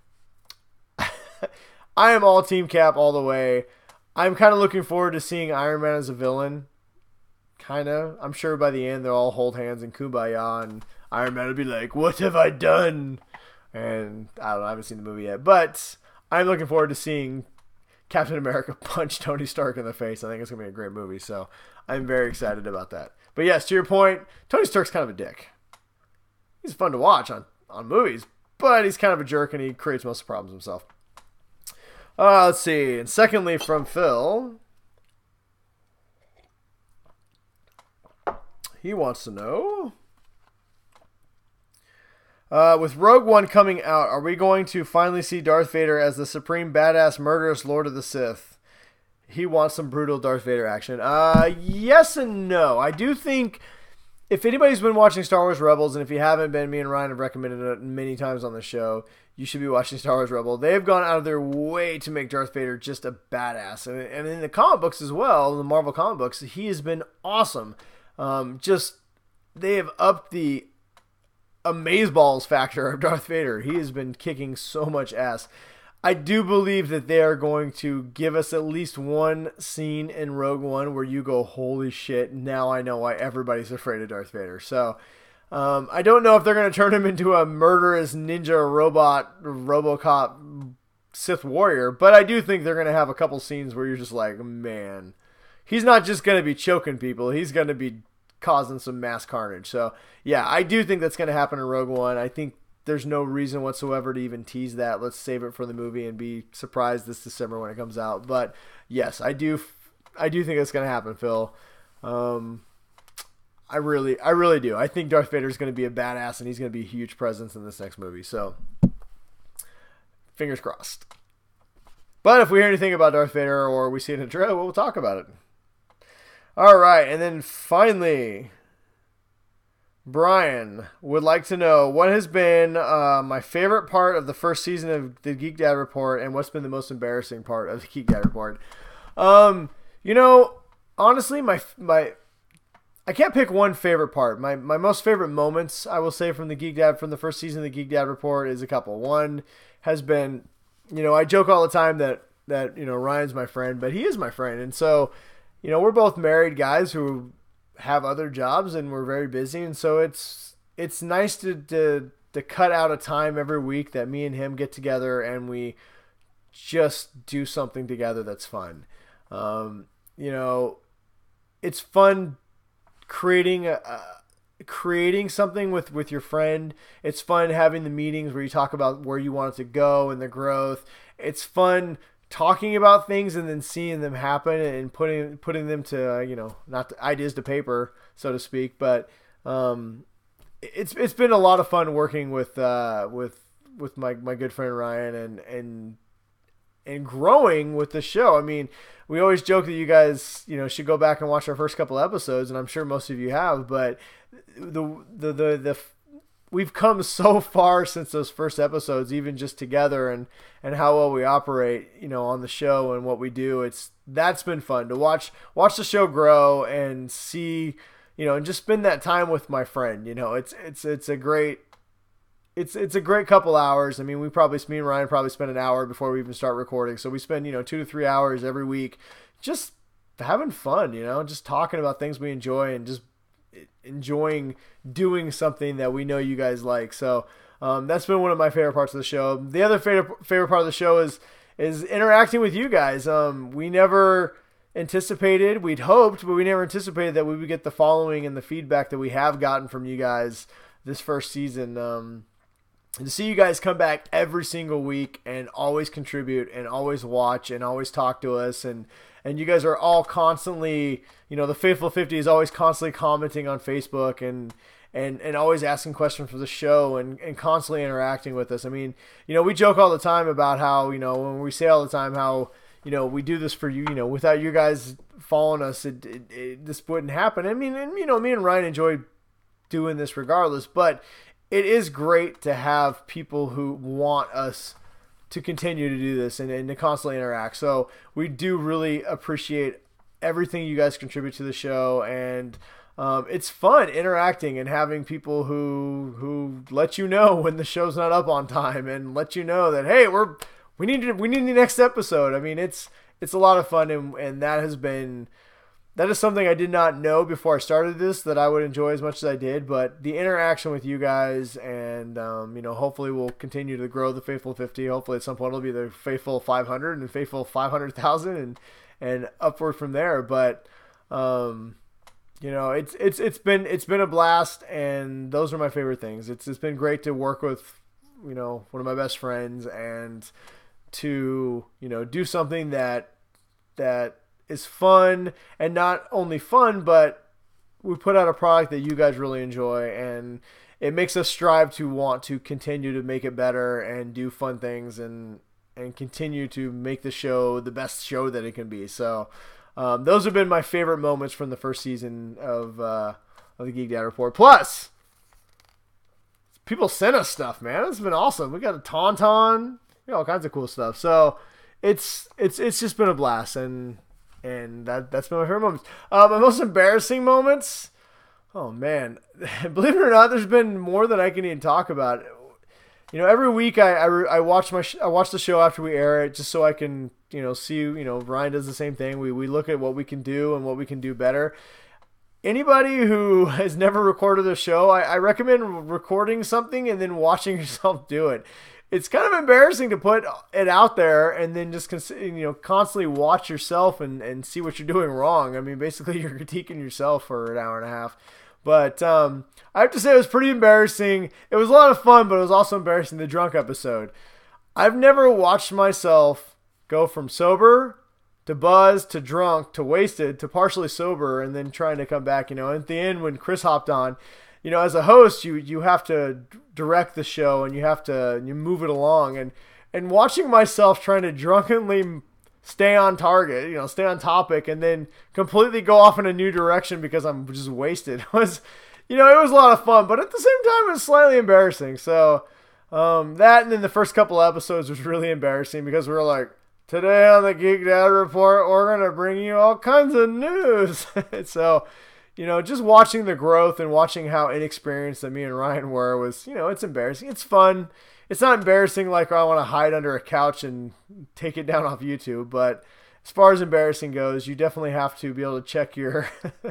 I am all Team Cap all the way. I'm kind of looking forward to seeing Iron Man as a villain. Kind of. I'm sure by the end they'll all hold hands and kumbaya and Iron Man will be like, what have I done? And I don't know. I haven't seen the movie yet, but I'm looking forward to seeing Captain America punch Tony Stark in the face. I think it's going to be a great movie. So I'm very excited about that. But yes, to your point, Tony Stark's kind of a dick. He's fun to watch on, on movies, but he's kind of a jerk and he creates most of the problems himself. Uh, let's see. And secondly, from Phil, he wants to know, uh, with Rogue One coming out, are we going to finally see Darth Vader as the supreme badass murderous Lord of the Sith? He wants some brutal Darth Vader action. Uh, yes and no. I do think... If anybody's been watching Star Wars Rebels, and if you haven't been, me and Ryan have recommended it many times on the show, you should be watching Star Wars Rebels. They've gone out of their way to make Darth Vader just a badass. And, and in the comic books as well, the Marvel comic books, he has been awesome. Um, just, they have upped the amazeballs factor of Darth Vader. He has been kicking so much ass. I do believe that they are going to give us at least one scene in Rogue One where you go, holy shit, now I know why everybody's afraid of Darth Vader. So, um, I don't know if they're going to turn him into a murderous ninja robot, RoboCop Sith warrior, but I do think they're going to have a couple scenes where you're just like, man, he's not just going to be choking people, he's going to be causing some mass carnage. So, yeah, I do think that's going to happen in Rogue One. I think there's no reason whatsoever to even tease that. Let's save it for the movie and be surprised this December when it comes out. But yes, I do, I do think it's going to happen, Phil. Um, I really, I really do. I think Darth Vader is going to be a badass and he's going to be a huge presence in this next movie. So fingers crossed. But if we hear anything about Darth Vader or we see it in a trailer, we'll talk about it. All right. And then finally, Brian would like to know what has been uh, my favorite part of the first season of the Geek Dad Report and what's been the most embarrassing part of the Geek Dad Report. Um, you know, honestly, my my I can't pick one favorite part. My my most favorite moments, I will say, from the Geek Dad from the first season of the Geek Dad Report is a couple. One has been, you know, I joke all the time that that you know Ryan's my friend, but he is my friend, and so you know we're both married guys who have other jobs and we're very busy, and so it's it's nice to, to to cut out a time every week that me and him get together and we just do something together that's fun. Um, you know, it's fun creating a, a creating something with, with your friend. It's fun having the meetings where you talk about where you want it to go and the growth. It's fun talking about things and then seeing them happen and putting putting them to uh, you know not to, ideas to paper, so to speak. But um, it's it's been a lot of fun working with uh, with with my, my good friend Ryan and and and growing with the show. I mean, we always joke that you guys you know should go back and watch our first couple episodes, and I'm sure most of you have. But the the the, the we've come so far since those first episodes, even just together and, and how well we operate, you know, on the show and what we do. It's, that's been fun to watch, watch the show grow and see, you know, and just spend that time with my friend. You know, it's, it's, it's a great, it's, it's a great couple hours. I mean, we probably, me and Ryan probably spend an hour before we even start recording. So we spend, you know, two to three hours every week, just having fun, you know, just talking about things we enjoy and just enjoying doing something that we know you guys like. So um, that's been one of my favorite parts of the show. The other favorite favorite part of the show is is interacting with you guys. Um, we never anticipated, we'd hoped, but we never anticipated that we would get the following and the feedback that we have gotten from you guys this first season. Um, and to see you guys come back every single week and always contribute and always watch and always talk to us and and you guys are all constantly, you know, the Faithful fifty is always constantly commenting on Facebook and and and always asking questions for the show and, and constantly interacting with us. I mean, you know, we joke all the time about how, you know, when we say all the time how, you know, we do this for you, you know, without you guys following us, it, it, it, this wouldn't happen. I mean, and, you know, me and Ryan enjoy doing this regardless, but it is great to have people who want us to continue to do this and, and to constantly interact. So we do really appreciate everything you guys contribute to the show, and um, it's fun interacting and having people who who let you know when the show's not up on time and let you know that, hey, we're we need to, we need the next episode. I mean, it's it's a lot of fun, and and that has been that is something I did not know before I started this that I would enjoy as much as I did. But the interaction with you guys, and um, you know, hopefully we'll continue to grow the Faithful fifty. Hopefully at some point it'll be the Faithful five hundred and Faithful five hundred thousand and and upward from there. But um, you know, it's it's it's been it's been a blast, and those are my favorite things. It's it's been great to work with, you know, one of my best friends, and to, you know, do something that that is fun, and not only fun, but we put out a product that you guys really enjoy, and it makes us strive to want to continue to make it better and do fun things and and continue to make the show the best show that it can be. So um, those have been my favorite moments from the first season of uh, of the Geek Dad Report. Plus, people sent us stuff, man. It's been awesome. We got a tauntaun, you know, all kinds of cool stuff. So it's it's it's just been a blast, and and that that's been my favorite moments. Uh, my most embarrassing moments. Oh man, believe it or not, there's been more than I can even talk about. You know, every week I I, I watch my sh- I watch the show after we air it, just so I can, you know, see, you know, Ryan does the same thing. We we look at what we can do and what we can do better. Anybody who has never recorded a show, I, I recommend recording something and then watching yourself do it. It's kind of embarrassing to put it out there and then just, you know, constantly watch yourself and, and see what you're doing wrong. I mean, basically you're critiquing yourself for an hour and a half. But um, I have to say it was pretty embarrassing. It was a lot of fun, but it was also embarrassing, the drunk episode. I've never watched myself go from sober to buzzed to drunk to wasted to partially sober and then trying to come back, you know. And at the end when Chris hopped on, you know, as a host, you you have to direct the show and you have to you move it along. And, and watching myself trying to drunkenly stay on target, you know, stay on topic, and then completely go off in a new direction because I'm just wasted was, you know, it was a lot of fun. But at the same time, it was slightly embarrassing. So um, that, and then the first couple episodes was really embarrassing because we were like, today on the Geek Dad Report, we're going to bring you all kinds of news. So, you know, just watching the growth and watching how inexperienced that me and Ryan were was, you know, it's embarrassing. It's fun. It's not embarrassing like I want to hide under a couch and take it down off YouTube. But as far as embarrassing goes, you definitely have to be able to check your...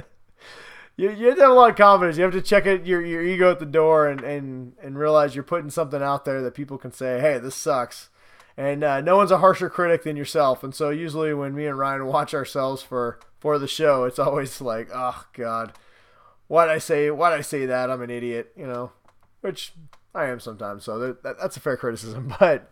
you, you have to have a lot of confidence. You have to check it, your your ego at the door and, and, and realize you're putting something out there that people can say, hey, this sucks. And uh, no one's a harsher critic than yourself. And so usually when me and Ryan watch ourselves for, for the show, it's always like, oh, God, why'd I say, why'd I say that? I'm an idiot, you know, which I am sometimes. So that, that, that's a fair criticism. But,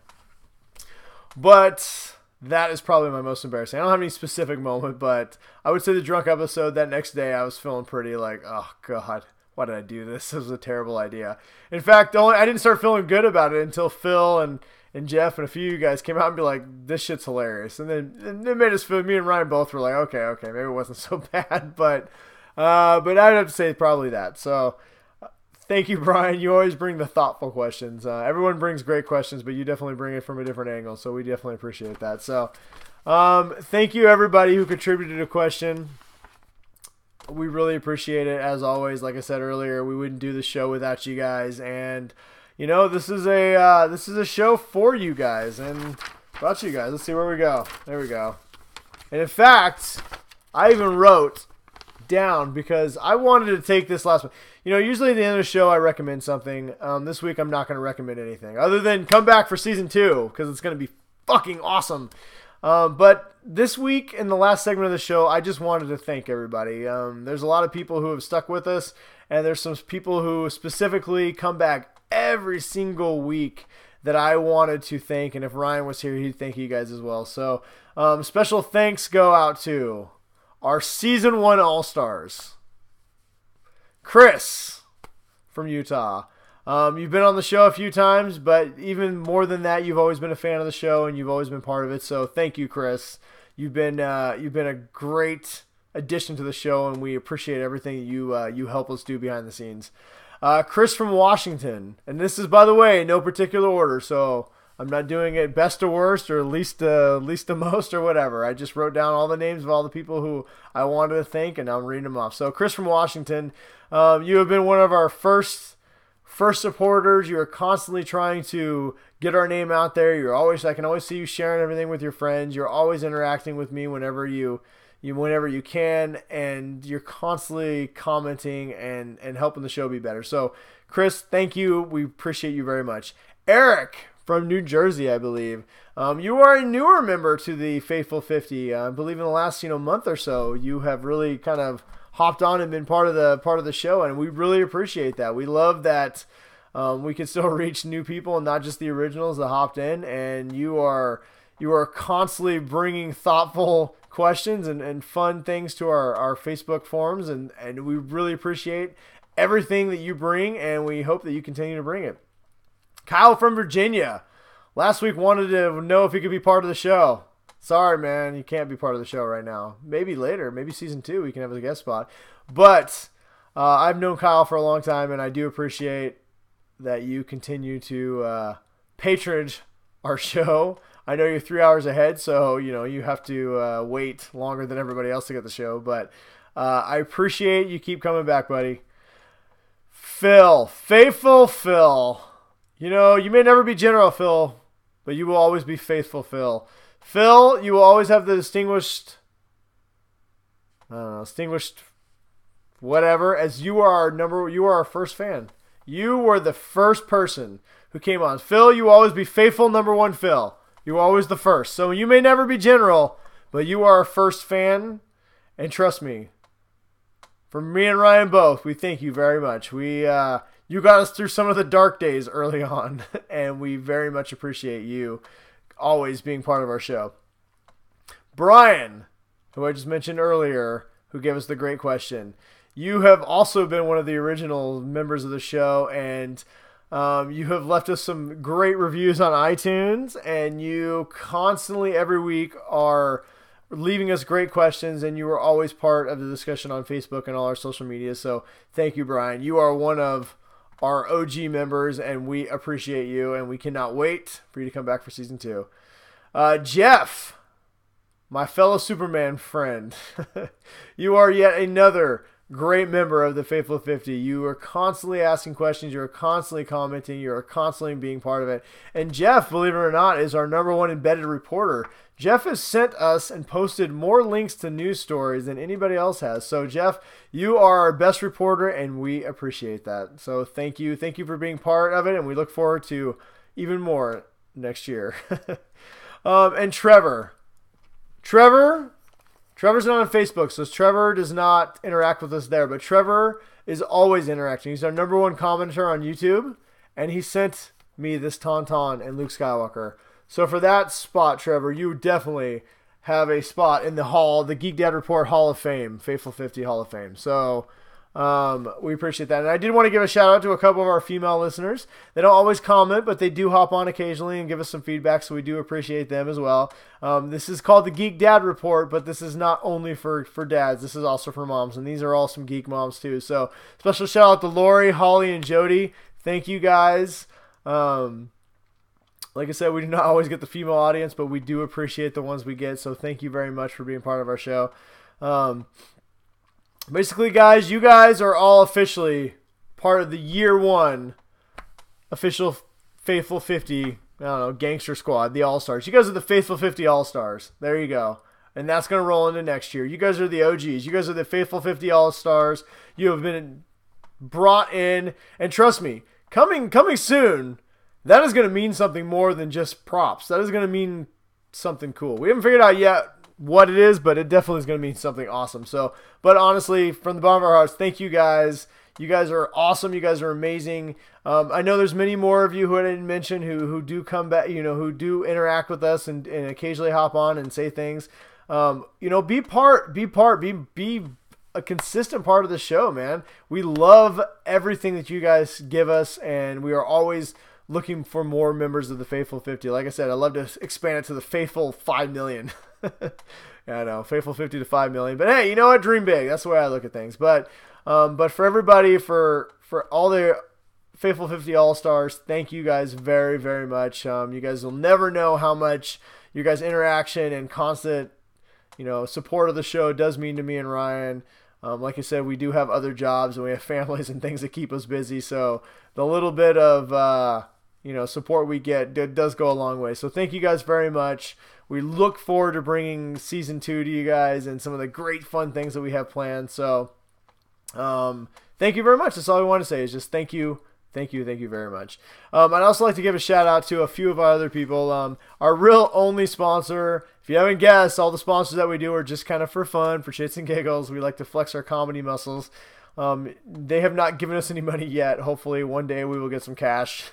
but that is probably my most embarrassing. I don't have any specific moment, but I would say the drunk episode, that next day I was feeling pretty like, oh, God, why did I do this? This was a terrible idea. In fact, only, I didn't start feeling good about it until Phil and And Jeff and a few of you guys came out and be like, this shit's hilarious. And then and it made us feel, me and Ryan both were like, okay, okay, maybe it wasn't so bad. But uh, but I'd have to say probably that. So uh, thank you, Brian. You always bring the thoughtful questions. Uh, everyone brings great questions, but you definitely bring it from a different angle. So we definitely appreciate that. So um, thank you, everybody who contributed a question. We really appreciate it. As always, like I said earlier, we wouldn't do the show without you guys. And you know, this is a uh, this is a show for you guys and about you guys. Let's see where we go. There we go. And in fact, I even wrote down because I wanted to take this last one. You know, usually at the end of the show, I recommend something. Um, this week, I'm not going to recommend anything other than come back for season two because it's going to be fucking awesome. Um, but this week in the last segment of the show, I just wanted to thank everybody. Um, there's a lot of people who have stuck with us, and there's some people who specifically come back every single week that I wanted to thank, and if Ryan was here, he'd thank you guys as well. So um, special thanks go out to our Season one All-Stars. Chris from Utah. Um, you've been on the show a few times, but even more than that, you've always been a fan of the show, and you've always been part of it. So thank you, Chris. You've been uh, you've been a great addition to the show, and we appreciate everything that you uh, you help us do behind the scenes. Uh, Chris from Washington, and this is, by the way, no particular order, so I'm not doing it best to worst or least to, least to most or whatever. I just wrote down all the names of all the people who I wanted to thank, and now I'm reading them off. So Chris from Washington, um, you have been one of our first first supporters. You are constantly trying to get our name out there. You're always I can always see you sharing everything with your friends. You're always interacting with me whenever you You, whenever you can, and you're constantly commenting and, and helping the show be better. So, Chris, thank you. We appreciate you very much. Eric from New Jersey, I believe. Um, you are a newer member to the Faithful fifty. Uh, I believe in the last you know month or so, you have really kind of hopped on and been part of the part of the show, and we really appreciate that. We love that um, we can still reach new people and not just the originals that hopped in, and you are you are constantly bringing thoughtful questions and, and fun things to our, our Facebook forums, and, and we really appreciate everything that you bring, and we hope that you continue to bring it. Kyle from Virginia. Last week wanted to know if he could be part of the show. Sorry, man, you can't be part of the show right now. Maybe later, maybe season two, we can have a guest spot. But uh, I've known Kyle for a long time, and I do appreciate that you continue to uh, patronage our show. I know you're three hours ahead, so you know you have to uh, wait longer than everybody else to get the show. But uh, I appreciate you keep coming back, buddy. Phil, faithful Phil. You know you may never be General Phil, but you will always be faithful Phil. Phil, you will always have the distinguished, I don't know, distinguished, whatever. As you are our number, you are our first fan. You were the first person who came on. Phil, you will always be faithful number one Phil. You're always the first. So you may never be General, but you are our first fan. And trust me, from me and Ryan both, we thank you very much. We uh, you got us through some of the dark days early on, and we very much appreciate you always being part of our show. Brian, who I just mentioned earlier, who gave us the great question. You have also been one of the original members of the show, and Um, you have left us some great reviews on iTunes, and you constantly every week are leaving us great questions, and you are always part of the discussion on Facebook and all our social media. So thank you, Brian. You are one of our O G members, and we appreciate you, and we cannot wait for you to come back for season two. Uh, Jeff, my fellow Superman friend, you are yet another great member of the Faithful fifty. You are constantly asking questions. You are constantly commenting. You are constantly being part of it. And Jeff, believe it or not, is our number one embedded reporter. Jeff has sent us and posted more links to news stories than anybody else has. So, Jeff, you are our best reporter, and we appreciate that. So, thank you. Thank you for being part of it, and we look forward to even more next year. um, and Trevor. Trevor... Trevor's not on Facebook, so Trevor does not interact with us there. But Trevor is always interacting. He's our number one commenter on YouTube, and he sent me this Tauntaun and Luke Skywalker. So for that spot, Trevor, you definitely have a spot in the hall, the Geek Dad Report Hall of Fame, Faithful fifty Hall of Fame. So um, we appreciate that. And I did want to give a shout out to a couple of our female listeners. They don't always comment, but they do hop on occasionally and give us some feedback, so we do appreciate them as well. Um, this is called the Geek Dad Report, but this is not only for, for dads. This is also for moms, and these are all some geek moms too. So special shout out to Lori, Holly, and Jody. Thank you guys. Um, like I said, we do not always get the female audience, but we do appreciate the ones we get. So thank you very much for being part of our show. Um, basically, guys, you guys are all officially part of the year one official Faithful fifty, I don't know, gangster squad, the All-Stars. You guys are the Faithful fifty All-Stars. There you go. And that's going to roll into next year. You guys are the O Gs. You guys are the Faithful fifty All-Stars. You have been brought in. And trust me, coming coming soon, that is going to mean something more than just props. That is going to mean something cool. We haven't figured out yet what it is, but it definitely is going to mean something awesome. So, but honestly, from the bottom of our hearts, thank you guys. You guys are awesome. You guys are amazing. Um, I know there's many more of you who I didn't mention who who do come back, you know, who do interact with us and, and occasionally hop on and say things. Um, you know, be part, be part, be be a consistent part of the show, man. We love everything that you guys give us, and we are always looking for more members of the Faithful fifty. Like I said, I'd love to expand it to the Faithful five million. Yeah, I know, Faithful fifty to five million. But hey, you know what? Dream big. That's the way I look at things. But um, but for everybody, for for all the Faithful fifty All-Stars, thank you guys very, very much. Um, you guys will never know how much your guys' interaction and constant, you know, support of the show does mean to me and Ryan. Um, like I said, we do have other jobs and we have families and things that keep us busy. So the little bit of, uh, you know, support we get d- does go a long way. So thank you guys very much. We look forward to bringing season two to you guys and some of the great fun things that we have planned. So um, thank you very much. That's all we want to say is just thank you. Thank you. Thank you very much. Um, I'd also like to give a shout out to a few of our other people. Um, our real only sponsor, if you haven't guessed, all the sponsors that we do are just kind of for fun, for shits and giggles. We like to flex our comedy muscles. Um, they have not given us any money yet. Hopefully one day we will get some cash.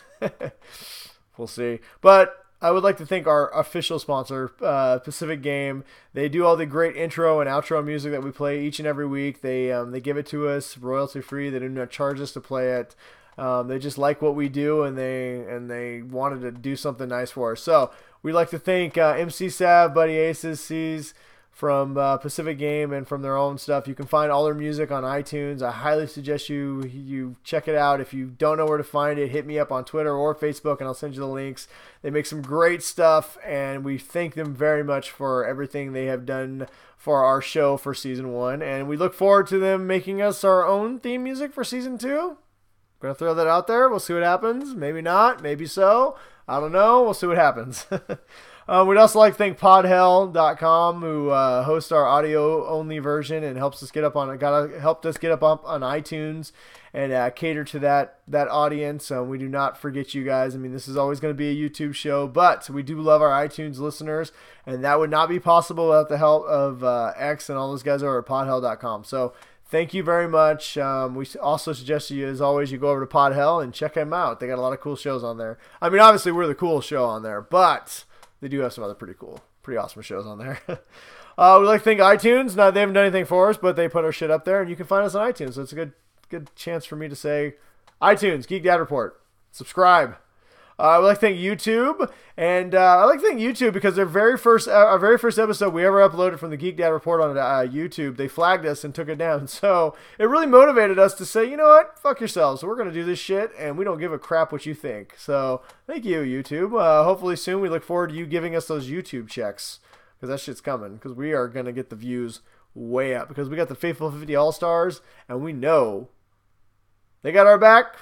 We'll see. But I would like to thank our official sponsor, uh, Pacific Game. They do all the great intro and outro music that we play each and every week. They um, they give it to us royalty free. They do not charge us to play it. Um, they just like what we do, and they and they wanted to do something nice for us. So we'd like to thank uh, M C Sav, Buddy Aces, C's from uh, Pacific Game, and from their own stuff. You can find all their music on iTunes. I highly suggest you you check it out. If you don't know where to find it, hit me up on Twitter or Facebook, and I'll send you the links. They make some great stuff, and we thank them very much for everything they have done for our show for season one. And we look forward to them making us our own theme music for season two. I'm going to throw that out there. We'll see what happens. Maybe not. Maybe so. I don't know. We'll see what happens. um, we'd also like to thank podhell dot com, who uh, hosts our audio-only version and helps us get up on got helped us get up, up on iTunes and uh, cater to that that audience. Um, we do not forget you guys. I mean, this is always going to be a YouTube show, but we do love our iTunes listeners, and that would not be possible without the help of uh, X and all those guys over at podhell dot com. So thank you very much. Um, we also suggest you, as always, you go over to Podhell and check them out. They got a lot of cool shows on there. I mean, obviously, we're the cool show on there, but they do have some other pretty cool, pretty awesome shows on there. uh, we'd like to thank iTunes. Now, they haven't done anything for us, but they put our shit up there, and you can find us on iTunes. So it's a good good chance for me to say iTunes, Geek Dad Report. Subscribe. Uh, I would like to thank YouTube, and uh, I like to thank YouTube because their very first, uh, our very first episode we ever uploaded from the Geek Dad Report on uh, YouTube, they flagged us and took it down. So it really motivated us to say, you know what, fuck yourselves. We're going to do this shit, and we don't give a crap what you think. So thank you, YouTube. Uh, hopefully soon we look forward to you giving us those YouTube checks, because that shit's coming, because we are going to get the views way up, because we got the Faithful fifty All-Stars, and we know they got our back.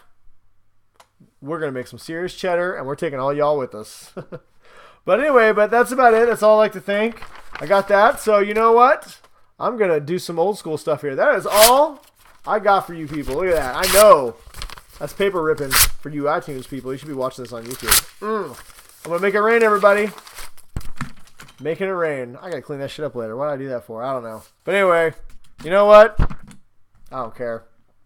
We're going to make some serious cheddar, and we're taking all y'all with us. But anyway, but that's about it. That's all I like to think. I got that. So you know what? I'm going to do some old school stuff here. That is all I got for you people. Look at that. I know. That's paper ripping for you iTunes people. You should be watching this on YouTube. Mm. I'm going to make it rain, everybody. Making it rain. I got to clean that shit up later. What did I do that for? I don't know. But anyway, you know what? I don't care.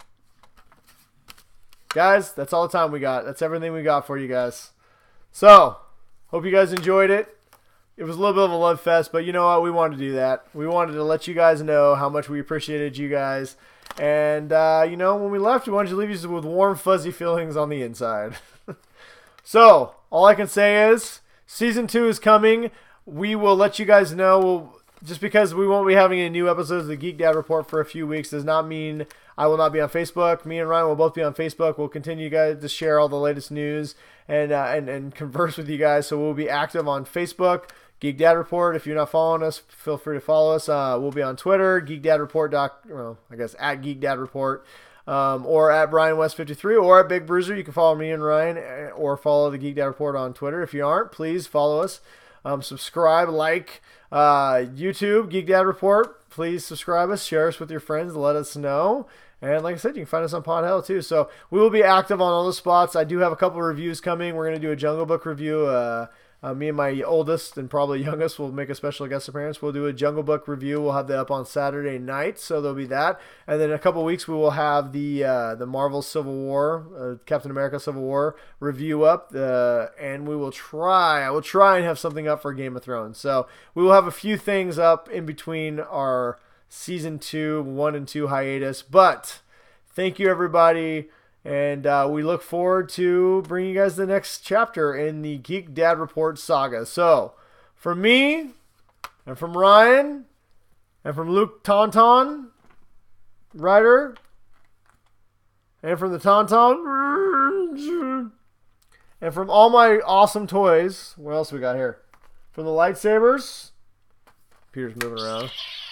Guys, that's all the time we got. That's everything we got for you guys. So, hope you guys enjoyed it. It was a little bit of a love fest, but you know what? We wanted to do that. We wanted to let you guys know how much we appreciated you guys. And, uh, you know, when we left, we wanted to leave you with warm, fuzzy feelings on the inside. So, all I can say is, season two is coming. We will let you guys know. We'll, just because we won't be having any new episodes of the Geek Dad Report for a few weeks does not mean I will not be on Facebook. Me and Ryan will both be on Facebook. We'll continue guys to share all the latest news and uh, and and converse with you guys. So we'll be active on Facebook, Geek Dad Report. If you're not following us, feel free to follow us. Uh, we'll be on Twitter, Geek Dad Report. Doc, well, I guess at Geek Dad Report, um, or at Brian West fifty-three, or at Big Bruiser. You can follow me and Ryan, or follow the Geek Dad Report on Twitter. If you aren't, please follow us. Um, subscribe, like, uh, YouTube, Geek Dad Report. Please subscribe us, share us with your friends, let us know. And like I said, you can find us on Podhell too. So we will be active on all the spots. I do have a couple of reviews coming. We're going to do a Jungle Book review, uh, Uh, me and my oldest and probably youngest will make a special guest appearance. We'll do a Jungle Book review. We'll have that up on Saturday night, so there'll be that. And then in a couple weeks, we will have the uh, the Marvel Civil War, uh, Captain America Civil War review up. Uh, and we will try, I will try and have something up for Game of Thrones. So we will have a few things up in between our season two, one and two hiatus. But thank you, everybody. And uh, we look forward to bringing you guys the next chapter in the Geek Dad Report saga. So, from me, and from Ryan, and from Luke Tauntaun, Ryder, and from the Tauntaun, and from all my awesome toys, what else we got here? From the lightsabers, Peter's moving around.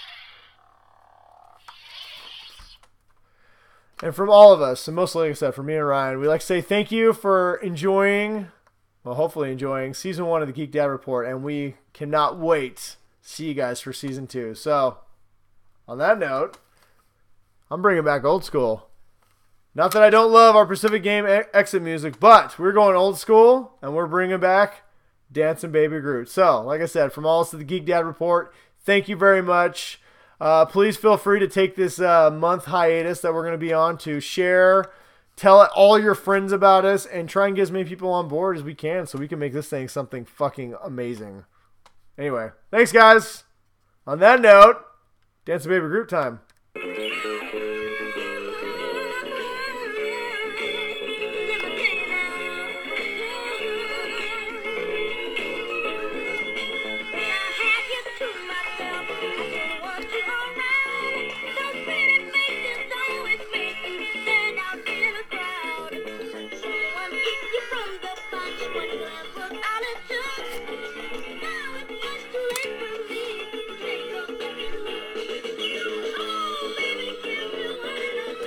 And from all of us, and mostly, like I said, from me and Ryan, we like to say thank you for enjoying, well, hopefully enjoying, season one of the Geek Dad Report, and we cannot wait to see you guys for season two. So, on that note, I'm bringing back old school. Not that I don't love our Pacific Game exit music, but we're going old school, and we're bringing back Dancing Baby Groot. So, like I said, from all of us at the Geek Dad Report, thank you very much. Uh, please feel free to take this uh, month hiatus that we're going to be on to share, tell all your friends about us, and try and get as many people on board as we can so we can make this thing something fucking amazing. Anyway, thanks, guys. On that note, Dancing Baby Groot time.